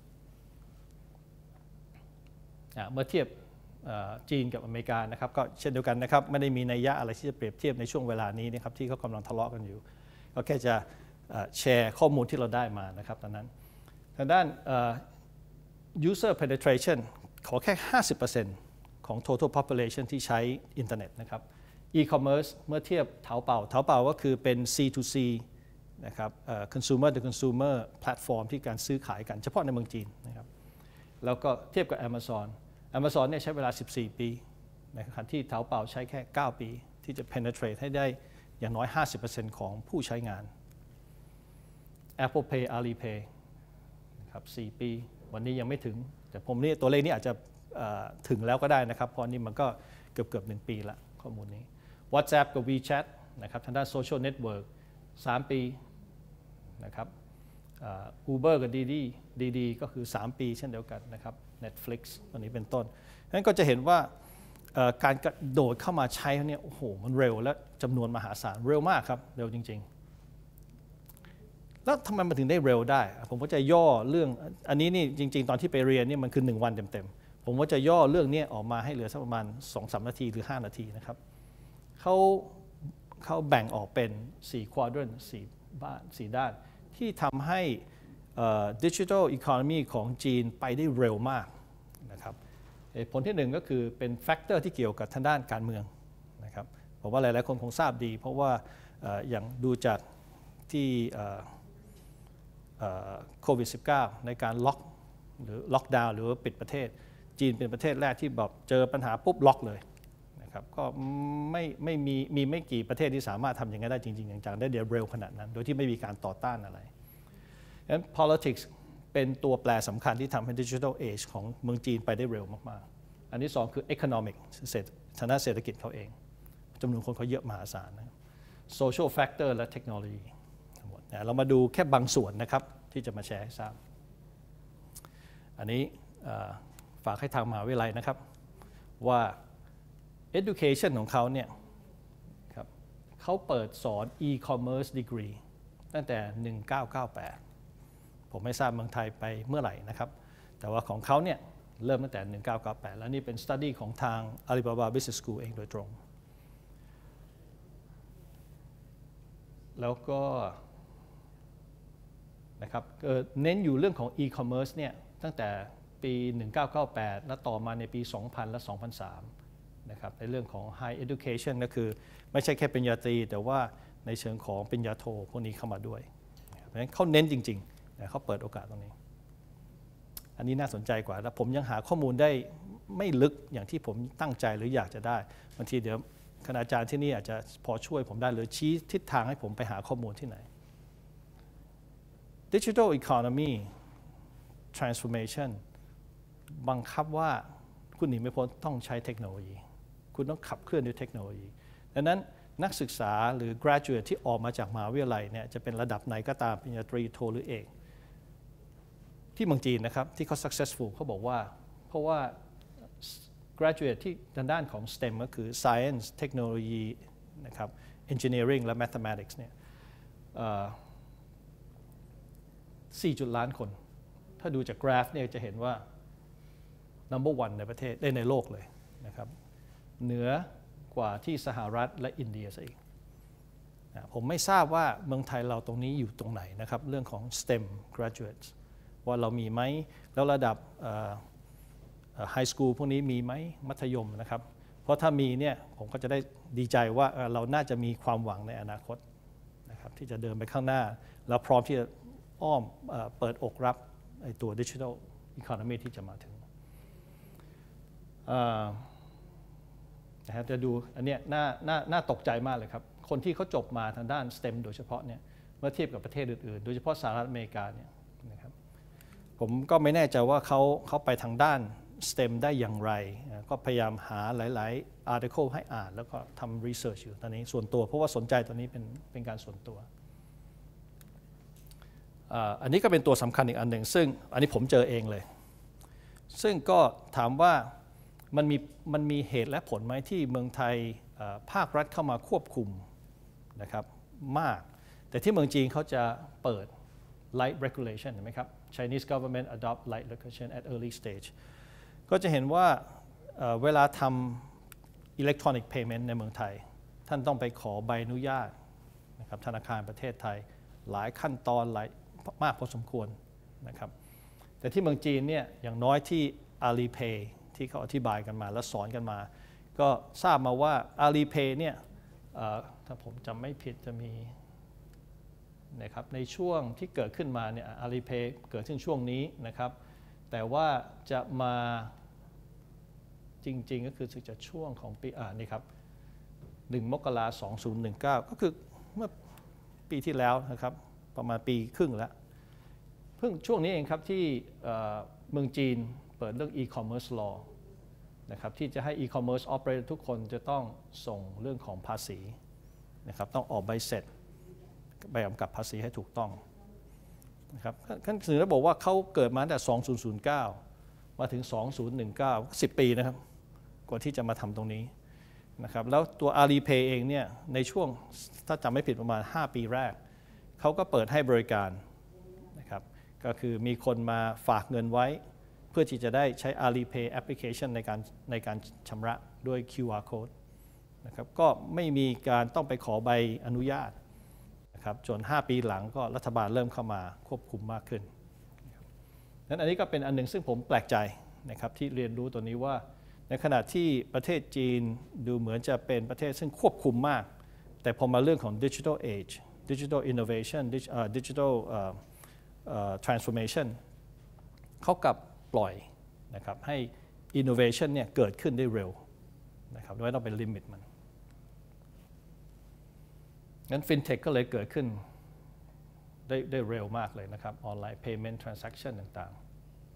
เมื่อเทียบจีนกับอเมริกานะครับก็เช่นเดียวกันนะครับไม่ได้มีนัยยะอะไรที่จะเปรียบเทียบในช่วงเวลานี้นะครับที่เขากำลังทะเลาะกันอยู่ก็แค่จะแชร์ข้อมูลที่เราได้มานะครับตอนนั้นทางด้าน user penetration ขอแค่ ห้าสิบเปอร์เซ็นต์ ของ total population ที่ใช้อินเทอร์เน็ตนะครับ e-commerce เมื่อเทียบเถาเป่าเถาเป่าก็คือเป็น ซี ทู ซี นะครับ consumer to consumer platform ที่การซื้อขายกันเฉพาะในเมืองจีนนะครับแล้วก็เทียบกับ Amazon Amazon เนี่ยใช้เวลาสิบสี่ปีในขณะที่เถาเป่าใช้แค่เก้าปีที่จะ penetrate ให้ได้อย่างน้อย ห้าสิบเปอร์เซ็นต์ ของผู้ใช้งาน Apple Pay Alipay นะครับสี่ปีวันนี้ยังไม่ถึงแต่ผมนี่ตัวเลขนี้อาจจะถึงแล้วก็ได้นะครับเพราะนี่มันก็เกือบเกือบหนึ่งปีละข้อมูลนี้ WhatsApp กับ WeChat นะครับทางด้าน Social Network สามปีนะครับ Uber กับ ดี ดี ดี ดี ก็คือสามปีเช่นเดียวกันนะครับ Netflix ตัวนี้เป็นต้นนั้นก็จะเห็นว่าการกระโดดเข้ามาใช้เนี่ยโอ้โหมันเร็วและจำนวนมหาศาลเร็วมากครับเร็วจริงๆแล้วทำไมมันถึงได้เร็วได้ผมก็จะย่อเรื่องอันนี้นี่จริงๆตอนที่ไปเรียนนี่มันคือหนึ่งวันเต็มๆผมก็จะย่อเรื่องนี้ออกมาให้เหลือสักประมาณ สองถึงสาม นาทีหรือห้านาทีนะครับเขาเขาแบ่งออกเป็นสี่ควอเดรนต์สี่บ้านสี่ด้านที่ทำให้ดิจิทัลอีโคโนมีของจีนไปได้เร็วมากนะครับผลที่หนึ่งก็คือเป็นแฟกเตอร์ที่เกี่ยวกับทางด้านการเมืองนะครับผมว่าหลายๆคนคงทราบดีเพราะว่าอย่างดูจากที่โควิด สิบเก้า ในการล็อกหรือล็อกดาวน์หรือปิดประเทศจีนเป็นประเทศแรกที่แบบเจอปัญหาปุ๊บล็อกเลยนะนะครับก็ไม่ไม่มีมีไม่กี่ประเทศที่สามารถทำอย่างนั้นได้จริงๆจังๆได้เดี๋ยวเร็วขนาดนั้นโดยที่ไม่มีการต่อต้านอะไรดังนั้น politics เป็นตัวแปรสำคัญที่ทำให้ digital age ของเมืองจีนไปได้เร็วมากๆอันที่สองคือ economic ทางด้านเศรษฐกิจเขาเองจำนวนคนเขาเยอะมหาศาลนะ social factor และเทคโนโลยีทั้งหมดเรามาดูแค่บางส่วนนะครับที่จะมาแชร์ให้ทราบอันนี้ฝากให้ทางมหาวิทยาลัยนะครับว่า education ของเขาเนี่ยครับเขาเปิดสอน e-commerce degree ตั้งแต่หนึ่งพันเก้าร้อยเก้าสิบแปดผมไม่ทราบเมืองไทยไปเมื่อไหร่นะครับแต่ว่าของเขาเนี่ยเริ่มตั้งแต่หนึ่งพันเก้าร้อยเก้าสิบแปดแล้วนี่เป็น study ของทาง Alibaba Business School เองโดยตรงแล้วก็นะครับเน้นอยู่เรื่องของ e-commerce เนี่ยตั้งแต่ปีหนึ่งพันเก้าร้อยเก้าสิบแปดและต่อมาในปีสองพันและสองพันสามนะครับในเรื่องของ high education ก็คือไม่ใช่แค่ปริญญาตรีแต่ว่าในเชิงของปริญญาโทพวกนี้เข้ามาด้วยเพราะฉะนั้นเขาเน้นจริงๆเขาเปิดโอกาสตรงนี้อันนี้น่าสนใจกว่าแล้วผมยังหาข้อมูลได้ไม่ลึกอย่างที่ผมตั้งใจหรืออยากจะได้บางทีเดี๋ยวคณาจารย์ที่นี่อาจจะพอช่วยผมได้หรือชี้ทิศทางให้ผมไปหาข้อมูลที่ไหน Digital Economy Transformation บังคับว่าคุณหนีไม่พ้นต้องใช้เทคโนโลยีคุณต้องขับเคลื่อนด้วยเทคโนโลยีดังนั้นนักศึกษาหรือ graduate ที่ออกมาจากมหาวิทยาลัยเนี่ยจะเป็นระดับไหนก็ตามปริญญาตรีโทหรือเอกที่เมืองจีนนะครับที่เขา successful เขาบอกว่าเพราะว่า graduate ที่ทางด้านของ สเต็ม ก็คือ science เทคโนโลยีนะครับ engineering และ mathematics เนี่ยสี่จุดล้านคนถ้าดูจากกราฟเนี่ยจะเห็นว่า number one ในประเทศได้ในโลกเลยนะครับเหนือกว่าที่สหรัฐและอินเดียซะอีกนะผมไม่ทราบว่าเมืองไทยเราตรงนี้อยู่ตรงไหนนะครับเรื่องของ สเต็ม graduates ว่าเรามีไหมแล้วระดับไฮสคูลพวกนี้มีไหมมัธยมนะครับเพราะถ้ามีเนี่ยผมก็จะได้ดีใจว่าเราน่าจะมีความหวังในอนาคตนะครับที่จะเดินไปข้างหน้าแล้วพร้อมที่จะอ้อมเปิดอกรับไอ้ตัว Digital Economy ที่จะมาถึงนะครับจะดูอันเนี้ยน่าน่าน่าตกใจมากเลยครับคนที่เขาจบมาทางด้าน สเต็ม โดยเฉพาะเนี่ยเมื่อเทียบกับประเทศอื่นๆโดยเฉพาะสหรัฐอเมริกาเนี่ยนะครับผมก็ไม่แน่ใจว่าเขาเขาไปทางด้าน สเต็ม ได้อย่างไรก็พยายามหาหลายๆ article ให้อ่านแล้วก็ทำ research อยู่ตอนนี้ส่วนตัวเพราะว่าสนใจตอนนี้เป็นเป็นการส่วนตัวอันนี้ก็เป็นตัวสำคัญอีกอันหนึ่งซึ่งอันนี้ผมเจอเองเลยซึ่งก็ถามว่ามันมีมันมีเหตุและผลไหมที่เมืองไทยภาครัฐเข้ามาควบคุมนะครับมากแต่ที่เมืองจีนเขาจะเปิด light regulation เห็นไหมครับ Chinese government adopt light regulation at early stage ก็จะเห็นว่าเวลาทำ electronic payment ในเมืองไทยท่านต้องไปขอใบอนุญาตนะครับธนาคารประเทศไทยหลายขั้นตอนหลายมากพอสมควรนะครับแต่ที่เมืองจีนเนี่ยอย่างน้อยที่ Alipay ที่เขาอธิบายกันมาและสอนกันมาก็ทราบมาว่า Alipay เนี่ยถ้าผมจำไม่ผิดจะมีนะครับในช่วงที่เกิดขึ้นมาเนี่ย Alipay เกิดขึ้นช่วงนี้นะครับแต่ว่าจะมาจริงๆก็คือจะช่วงของปีอ่านี่ครับหนึ่งมกราคมสองพันสิบเก้าก็คือเมื่อปีที่แล้วนะครับประมาณปีครึ่งแล้วเพิ่งช่วงนี้เองครับที่เมืองจีนเปิดเรื่อง e-commerce law นะครับที่จะให้ e-commerce operator ทุกคนจะต้องส่งเรื่องของภาษีนะครับต้องออกใบเสร็จใบกำกับภาษีให้ถูกต้องนะครับท่านสื่อได้บอกว่าเขาเกิดมาตั้งแต่สองพันเก้ามาถึงสองพันสิบเก้า สิบปีนะครับกว่าที่จะมาทำตรงนี้นะครับแล้วตัว Alipay เองเนี่ยในช่วงถ้าจำไม่ผิดประมาณห้าปีแรกเขาก็เปิดให้บริการนะครับก็คือมีคนมาฝากเงินไว้เพื่อที่จะได้ใช้ Alipay application ในการในการชำระด้วย คิว อาร์ code นะครับก็ไม่มีการต้องไปขอใบอนุญาตนะครับจนห้าปีหลังก็รัฐบาลเริ่มเข้ามาควบคุมมากขึ้นนั้นอันนี้ก็เป็นอันหนึ่งซึ่งผมแปลกใจนะครับที่เรียนรู้ตัวนี้ว่าในขณะที่ประเทศจีนดูเหมือนจะเป็นประเทศซึ่งควบคุมมากแต่พอมาเรื่องของ digital age digital innovation digital transformation เขากลับปล่อยนะครับให้ innovation เนี่ยเกิดขึ้นได้เร็วนะครับไม่ต้องเป็นลิมิตมันงั้น FinTech ก็เลยเกิดขึ้นได้ได้เร็วมากเลยนะครับออนไลน์ Payment Transaction ต่างๆ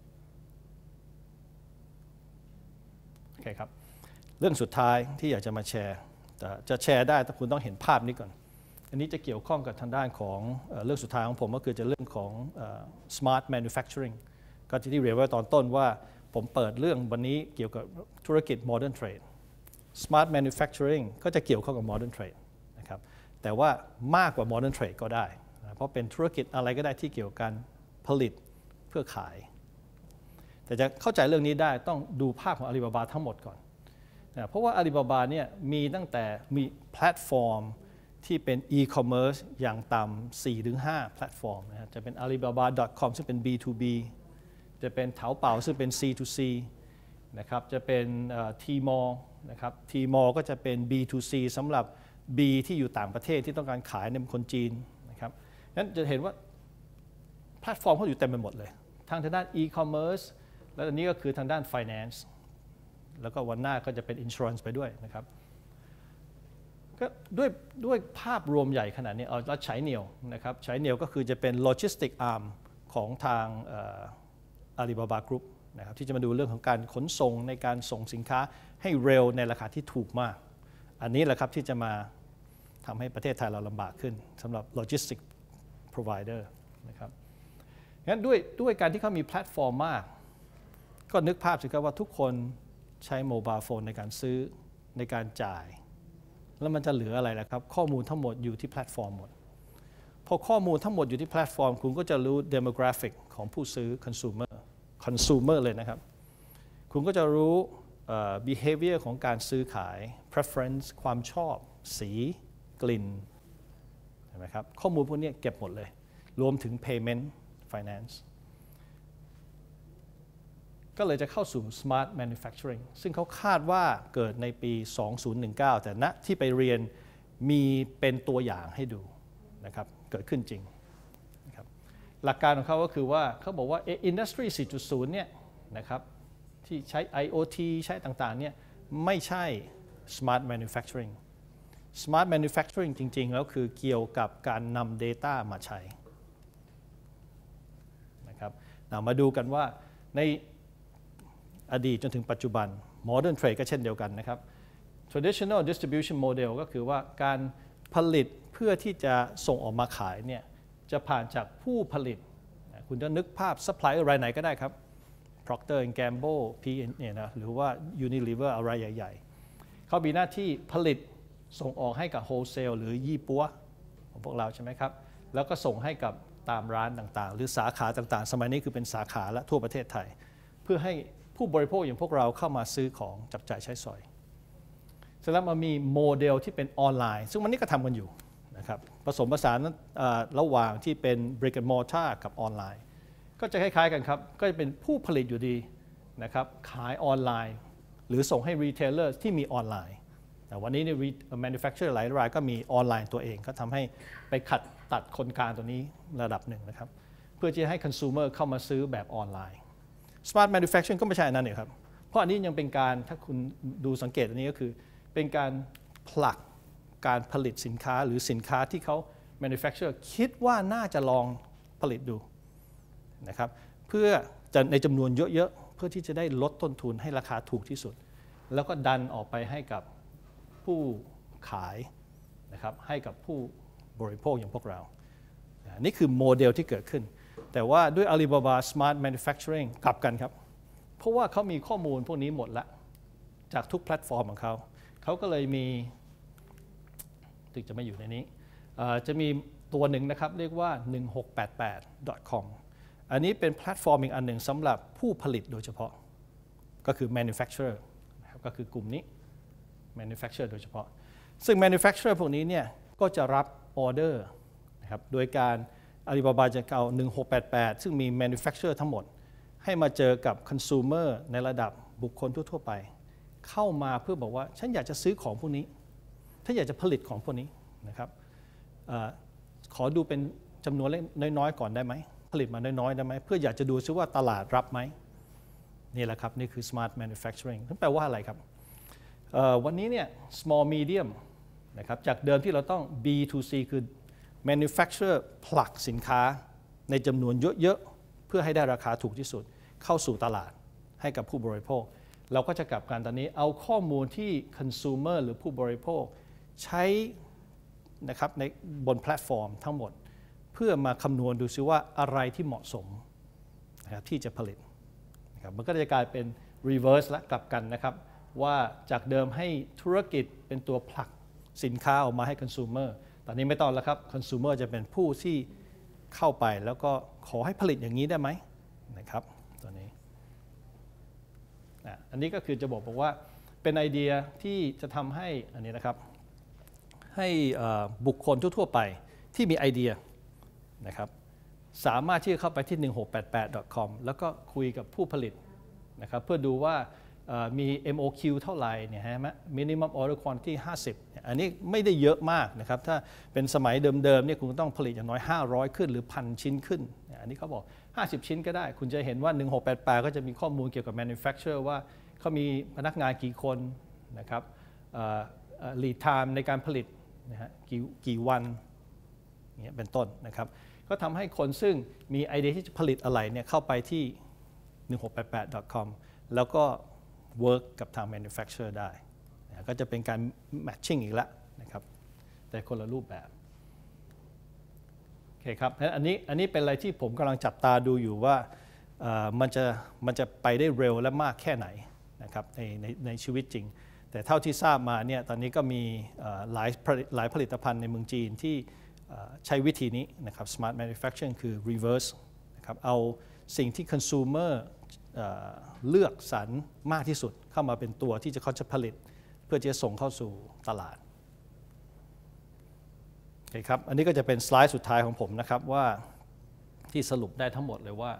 โอเคครับเรื่องสุดท้ายที่อยากจะมาแชร์แต่จะแชร์ได้แต่คุณต้องเห็นภาพนี้ก่อนอันนี้จะเกี่ยวข้องกับทางด้านของเอ่อเรื่องสุดท้ายของผมก็คือจะเรื่องของเอ่อ smart manufacturing ก็ที่เรียนไว้ตอนต้นว่าผมเปิดเรื่องวันนี้เกี่ยวกับธุรกิจ modern trade smart manufacturing ก็จะเกี่ยวข้องกับ modern trade นะครับแต่ว่ามากกว่า modern trade ก็ได้นะเพราะเป็นธุรกิจอะไรก็ได้ที่เกี่ยวกับการผลิตเพื่อขายแต่จะเข้าใจเรื่องนี้ได้ต้องดูภาพของอาลีบาบาทั้งหมดก่อนนะเพราะว่าอาลีบาบาเนี่ยมีตั้งแต่มีแพลตฟอร์มที่เป็น e-commerce อย่างต่ำ สี่ถึงห้า แพลตฟอร์มนะจะเป็น อาลีบาบา ดอท คอม ซึ่งเป็น บี ทู บี จะเป็นเถาเป่าซึ่งเป็น ซี ทู ซี นะครับจะเป็น Tmall นะครับ Tmall ก็จะเป็น บี ทู ซี สำหรับ B ที่อยู่ต่างประเทศที่ต้องการขายในคนจีนนะครับงั้นจะเห็นว่าแพลตฟอร์มเขาอยู่เต็มไปหมดเลยทางทางด้าน e-commerce และอันนี้ก็คือทางด้าน finance แล้วก็วันหน้าก็จะเป็น insurance ไปด้วยนะครับก็ด้วยด้วยภาพรวมใหญ่ขนาดนี้เอาแล้วฉายเหนียวนะครับฉายเหนียวก็คือจะเป็น logistic arm ของทางอาลีบาบากรุ๊ปนะครับที่จะมาดูเรื่องของการขนส่งในการส่งสินค้าให้เร็วในราคาที่ถูกมากอันนี้แหละครับที่จะมาทำให้ประเทศไทยเราลำบากขึ้นสำหรับ logistic provider นะครับงั้นด้วยด้วยการที่เขามีแพลตฟอร์มมากก็นึกภาพสิครับว่าทุกคนใช้โมบายโฟนในการซื้อในการจ่ายแล้วมันจะเหลืออะไรล่ะครับข้อมูลทั้งหมดอยู่ที่แพลตฟอร์มหมดพอข้อมูลทั้งหมดอยู่ที่แพลตฟอร์มคุณก็จะรู้ demographic ของผู้ซื้อ consumer consumer เลยนะครับคุณก็จะรู้ uh, behavior ของการซื้อขาย preference ความชอบสีกลิ่นเห็นไหมครับข้อมูลพวกนี้เก็บหมดเลยรวมถึง payment finance ก็เลยจะเข้าสู่ smart manufacturing ซึ่งเขาคาดว่าเกิดในปี สองพันสิบเก้า แต่ณที่ไปเรียนมีเป็นตัวอย่างให้ดูนะครับเกิดขึ้นจริงนะครับหลักการของเขาก็คือว่าเขาบอกว่า industry สี่จุดศูนย์ เนี่ยนะครับที่ใช้ ไอ โอ ที ใช้ต่างๆเนี่ยไม่ใช่ smart manufacturing smart manufacturing จริงๆแล้วคือเกี่ยวกับการนำ data มาใช้นะครับเรามาดูกันว่าในอดีตจนถึงปัจจุบัน modern trade ก็เช่นเดียวกันนะครับ traditional distribution model ก็คือว่าการผลิตเพื่อที่จะส่งออกมาขายเนี่ยจะผ่านจากผู้ผลิตคุณจะนึกภาพ supplier รายไหนก็ได้ครับ Procter and Gamble พี เนี่ยนะหรือว่า Unilever อะไรใหญ่ๆเขามีหน้าที่ผลิตส่งออกให้กับ wholesale หรือยี่ปัวของพวกเราใช่ไหมครับแล้วก็ส่งให้กับตามร้านต่างๆหรือสาขาต่างๆสมัยนี้คือเป็นสาขาและทั่วประเทศไทยเพื่อให้ผู้บริโภคอย่างพวกเราเข้ามาซื้อของจับจ่ายใช้สอยเสร็จแล้วมันมีโมเดลที่เป็นออนไลน์ซึ่งวันนี้ก็ทำกันอยู่นะครับผสมผสานระหว่างที่เป็น brick and mortar กับออนไลน์ก็จะคล้ายๆกันครับก็จะเป็นผู้ผลิตอยู่ดีนะครับขายออนไลน์หรือส่งให้ retailer ที่มีออนไลน์แต่วันนี้ใน manufacturer หลายรายก็มีออนไลน์ตัวเองก็ทำให้ไปขัดตัดคนกลางตัวนี้ระดับหนึ่งนะครับเพื่อที่จะให้ consumer เข้ามาซื้อแบบออนไลน์ smart manufacturing ก็ไม่ใช่อันนั้นเนี่ยครับเพราะอันนี้ยังเป็นการถ้าคุณดูสังเกตอันนี้ก็คือเป็นการผลักการผลิตสินค้าหรือสินค้าที่เขา manufacturer คิดว่าน่าจะลองผลิตดูนะครับเพื่อจะในจำนวนเยอะๆเพื่อที่จะได้ลดต้นทุนให้ราคาถูกที่สุดแล้วก็ดันออกไปให้กับผู้ขายนะครับให้กับผู้บริโภคอย่างพวกเรานี่คือโมเดลที่เกิดขึ้นแต่ว่าด้วย Alibaba Smart Manufacturing กลับกันครับเพราะว่าเขามีข้อมูลพวกนี้หมดแล้วจากทุกแพลตฟอร์มของเขาเขาก็เลยมีถึงจะไม่อยู่ในนี้จะมีตัวหนึ่งนะครับเรียกว่าหนึ่งหกแปดแปด ดอท คอม อันนี้เป็นแพลตฟอร์มอีกอันหนึ่งสำหรับผู้ผลิตโดยเฉพาะก็คือ manufacturer ก็คือกลุ่มนี้ manufacturer โดยเฉพาะซึ่ง manufacturer พวกนี้เนี่ยก็จะรับออเดอร์นะครับโดยการ Alibaba จะเอาหนึ่งหกแปดแปดซึ่งมี manufacturer ทั้งหมดให้มาเจอกับ consumer ในระดับบุคคลทั่วๆไปเข้ามาเพื่อบอกว่าฉันอยากจะซื้อของพวกนี้ถ้าอยากจะผลิตของพวกนี้นะครับอขอดูเป็นจำนวนเล็กน้อยๆก่อนได้ไหมผลิตมาน้อยๆได้ไหมเพื่ออยากจะดูซิว่าตลาดรับไหมนี่แหละครับนี่คือ smart manufacturing นั่นแปลว่าอะไรครับวันนี้เนี่ย small medium นะครับจากเดิมที่เราต้อง บี ทู ซี คือ manufacturer ผลักสินค้าในจำนวนเยอะๆเพื่อให้ได้ราคาถูกที่สุดเข้าสู่ตลาดให้กับผู้บริโภคเราก็จะกลับกันตอนนี้เอาข้อมูลที่ consumer หรือผู้บริโภคใช้นะครับในบนแพลตฟอร์มทั้งหมดเพื่อมาคำนวณดูซิว่าอะไรที่เหมาะสมนะครับที่จะผลิตนะครับมันก็จะกลายเป็น reverse และกลับกันนะครับว่าจากเดิมให้ธุรกิจเป็นตัวผลักสินค้าออกมาให้ consumer ตอนนี้ไม่ต้องแล้วครับ consumer จะเป็นผู้ที่เข้าไปแล้วก็ขอให้ผลิตอย่างนี้ได้ไหมนะครับตัวนี้อันนี้ก็คือจะบอกบอกว่าเป็นไอเดียที่จะทำให้อันนี้นะครับให้บุคคลทั่วๆไปที่มีไอเดียนะครับสามารถที่จะเข้าไปที่ หนึ่งหกแปดแปด ดอท คอม แล้วก็คุยกับผู้ผลิตนะครับเพื่อดูว่ามี เอ็ม โอ คิว เท่าไหร่เนี่ยฮะ minimum order quantity ห้าสิบอันนี้ไม่ได้เยอะมากนะครับถ้าเป็นสมัยเดิมๆเนี่ยคุณต้องผลิตอย่างน้อยห้าร้อยขึ้นหรือ หนึ่งพัน ชิ้นขึ้นอันนี้เขาบอกห้าสิบชิ้นก็ได้คุณจะเห็นว่าหนึ่งหกแปดแปดก็จะมีข้อมูลเกี่ยวกับ manufacturer ว่าเขามีพนักงานกี่คนนะครับ lead time ในการผลิตนะฮะกี่กี่วันเนี่ยเป็นต้นนะครับก็ทำให้คนซึ่งมีไอเดียที่จะผลิตอะไรเนี่ยเข้าไปที่ หนึ่งหกแปดแปด ดอท คอม แล้วก็ work กับทาง manufacturer ได้นะก็จะเป็นการ matching อีกแล้วนะครับแต่คนละรูปแบบโอเคครับอันนี้อันนี้เป็นอะไรที่ผมกำลังจับตาดูอยู่ว่ามันจะมันจะไปได้เร็วและมากแค่ไหนนะครับในในในชีวิตจริงแต่เท่าที่ทราบมาเนี่ยตอนนี้ก็มีหลายหลายผลิตภัณฑ์ในเมืองจีนที่ใช้วิธีนี้นะครับ smart manufacturing คือ reverse นะครับเอาสิ่งที่ consumer เลือกสรรมากที่สุดเข้ามาเป็นตัวที่จะเขาจะผลิตเพื่อจะส่งเข้าสู่ตลาดโอเคครับอันนี้ก็จะเป็นสไลด์สุดท้ายของผมนะครับว่าที่สรุปได้ทั้งหมดเลยว่า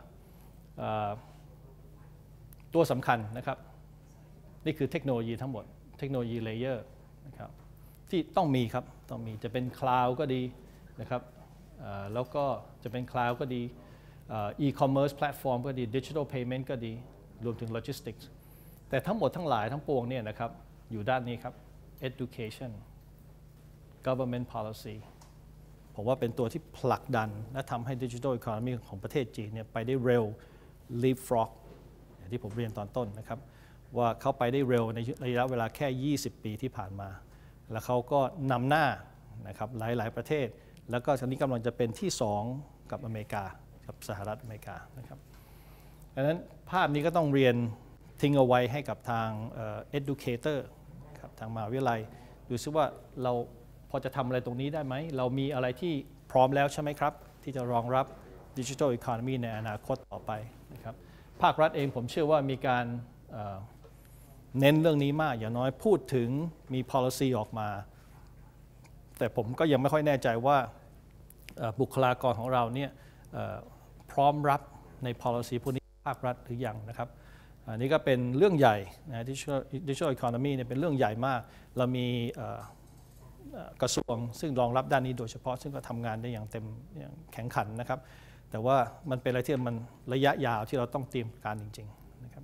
ตัวสำคัญนะครับนี่คือเทคโนโลยีทั้งหมดเทคโนโลยีเลเยอร์นะครับที่ต้องมีครับต้องมีจะเป็นคลาวด์ก็ดีนะครับแล้วก็จะเป็นคลาวด์ก็ดีอีคอมเมิร์ซแพลตฟอร์มก็ดีดิจิทัลเพย์เมนต์ก็ดีรวมถึงโลจิสติกส์แต่ทั้งหมดทั้งหลายทั้งปวงเนี่ยนะครับอยู่ด้านนี้ครับ education government policy ผมว่าเป็นตัวที่ผลักดันและทำให้ดิจิทัลอีโคโนมีของประเทศจีนเนี่ยไปได้เร็ว leapfrog อย่างที่ผมเรียนตอนต้นนะครับว่าเขาไปได้เร็วในระยะเวลาแค่ยี่สิบปีที่ผ่านมาแล้วเขาก็นำหน้านะครับหลายๆประเทศแล้วก็ตอนนี้กำลังจะเป็นที่สองกับอเมริกากับสหรัฐอเมริกานะครับดังนั้นภาพนี้ก็ต้องเรียนทิ้งเอาไว้ให้กับทาง educator ครับทางมหาวิทยาลัยดูซิว่าเราพอจะทำอะไรตรงนี้ได้ไหมเรามีอะไรที่พร้อมแล้วใช่ไหมครับที่จะรองรับ Digital Economy ในอนาคตต่อไปนะครับภาครัฐเองผมเชื่อว่ามีการเน้นเรื่องนี้มากอย่างน้อยพูดถึงมี policy ออกมาแต่ผมก็ยังไม่ค่อยแน่ใจว่าบุคลากรของเราเนี่ยพร้อมรับใน policy พวกนี้ภาครัฐหรือยังนะครับอันนี้ก็เป็นเรื่องใหญ่นะ Digital Economy เนี่ยเป็นเรื่องใหญ่มากเรามีกระทรวงซึ่งรองรับด้านนี้โดยเฉพาะซึ่งก็ทำงานได้อย่างเต็มอย่างแข็งขันนะครับแต่ว่ามันเป็นอะไรที่มันระยะยาวที่เราต้องเตรียมการจริงๆนะครับ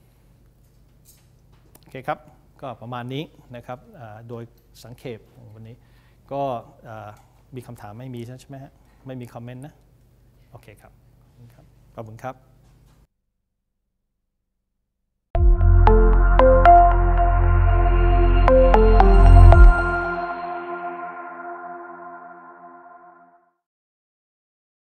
โอเคครับก็ประมาณนี้นะครับโดยสังเขปของวันนี้ก็มีคำถามไม่มีใช่ไหมฮะไม่มีคอมเมนต์นะโอเคครับขอบคุณครับ